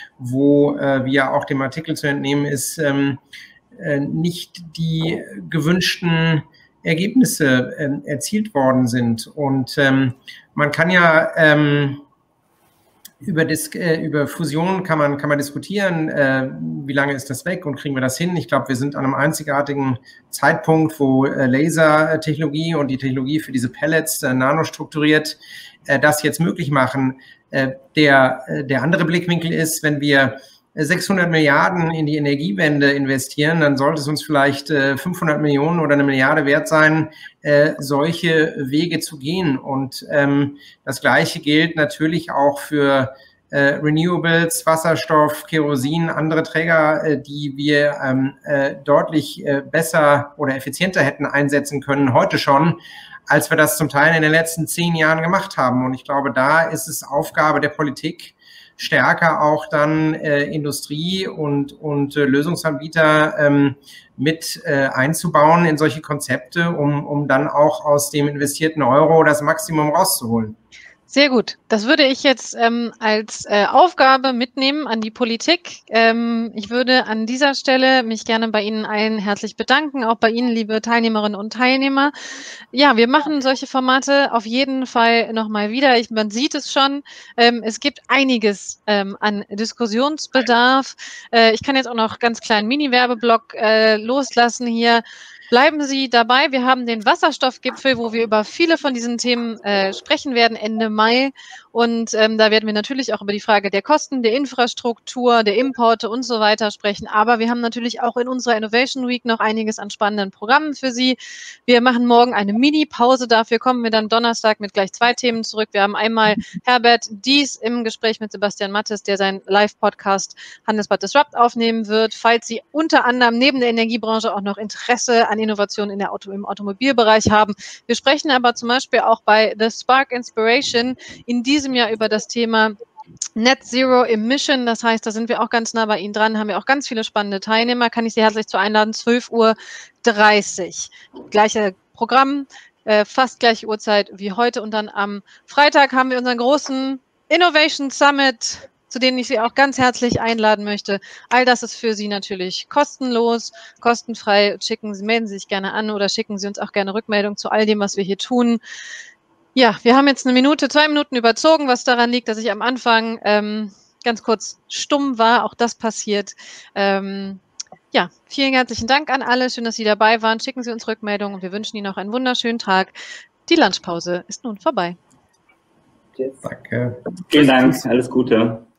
wo, äh, wie ja auch dem Artikel zu entnehmen ist, ähm, äh, nicht die gewünschten Ergebnisse äh, erzielt worden sind. Und ähm, man kann ja ähm, Über, Dis äh, über Fusion kann man, kann man diskutieren, äh, wie lange ist das weg und kriegen wir das hin? Ich glaube, wir sind an einem einzigartigen Zeitpunkt, wo äh, Lasertechnologie und die Technologie für diese Pellets äh, nanostrukturiert äh, das jetzt möglich machen. Äh, der, äh, der andere Blickwinkel ist, wenn wir sechshundert Milliarden in die Energiewende investieren, dann sollte es uns vielleicht äh, fünfhundert Millionen oder eine Milliarde wert sein, äh, solche Wege zu gehen. Und ähm, das Gleiche gilt natürlich auch für äh, Renewables, Wasserstoff, Kerosin, andere Träger, äh, die wir ähm, äh, deutlich äh, besser oder effizienter hätten einsetzen können, heute schon, als wir das zum Teil in den letzten zehn Jahren gemacht haben. Und ich glaube, da ist es Aufgabe der Politik, stärker auch dann äh, Industrie und, und äh, Lösungsanbieter ähm, mit äh, einzubauen in solche Konzepte, um, um dann auch aus dem investierten Euro das Maximum rauszuholen. Sehr gut. Das würde ich jetzt ähm, als äh, Aufgabe mitnehmen an die Politik. Ähm, ich würde an dieser Stelle mich gerne bei Ihnen allen herzlich bedanken, auch bei Ihnen, liebe Teilnehmerinnen und Teilnehmer. Ja, wir machen solche Formate auf jeden Fall nochmal wieder. Ich, man sieht es schon, ähm, es gibt einiges ähm, an Diskussionsbedarf. Äh, ich kann jetzt auch noch ganz kleinen Mini-Werbeblock äh, loslassen hier. Bleiben Sie dabei. Wir haben den Wasserstoffgipfel, wo wir über viele von diesen Themen äh, sprechen werden Ende Mai. Und ähm, da werden wir natürlich auch über die Frage der Kosten, der Infrastruktur, der Importe und so weiter sprechen. Aber wir haben natürlich auch in unserer Innovation Week noch einiges an spannenden Programmen für Sie. Wir machen morgen eine Mini-Pause. Dafür kommen wir dann Donnerstag mit gleich zwei Themen zurück. Wir haben einmal Herbert Dies im Gespräch mit Sebastian Mattes, der seinen Live-Podcast Handelsblatt Disrupt aufnehmen wird. Falls Sie unter anderem neben der Energiebranche auch noch Interesse an Innovationen in der Auto, im Automobilbereich haben. Wir sprechen aber zum Beispiel auch bei The Spark Inspiration in diesem Jahr über das Thema Net Zero Emission. Das heißt, da sind wir auch ganz nah bei Ihnen dran, haben wir auch ganz viele spannende Teilnehmer. Kann ich Sie herzlich zu einladen, zwölf Uhr dreißig. Gleiche Programm, äh, fast gleiche Uhrzeit wie heute. Und dann am Freitag haben wir unseren großen Innovation Summit, zu denen ich Sie auch ganz herzlich einladen möchte. All das ist für Sie natürlich kostenlos, kostenfrei. Schicken Sie, melden Sie sich gerne an oder schicken Sie uns auch gerne Rückmeldung zu all dem, was wir hier tun. Ja, wir haben jetzt eine Minute, zwei Minuten überzogen, was daran liegt, dass ich am Anfang ähm, ganz kurz stumm war. Auch das passiert. Ähm, ja, vielen herzlichen Dank an alle. Schön, dass Sie dabei waren. Schicken Sie uns Rückmeldungen und wir wünschen Ihnen noch einen wunderschönen Tag. Die Lunchpause ist nun vorbei. Danke. Vielen Dank. Alles Gute.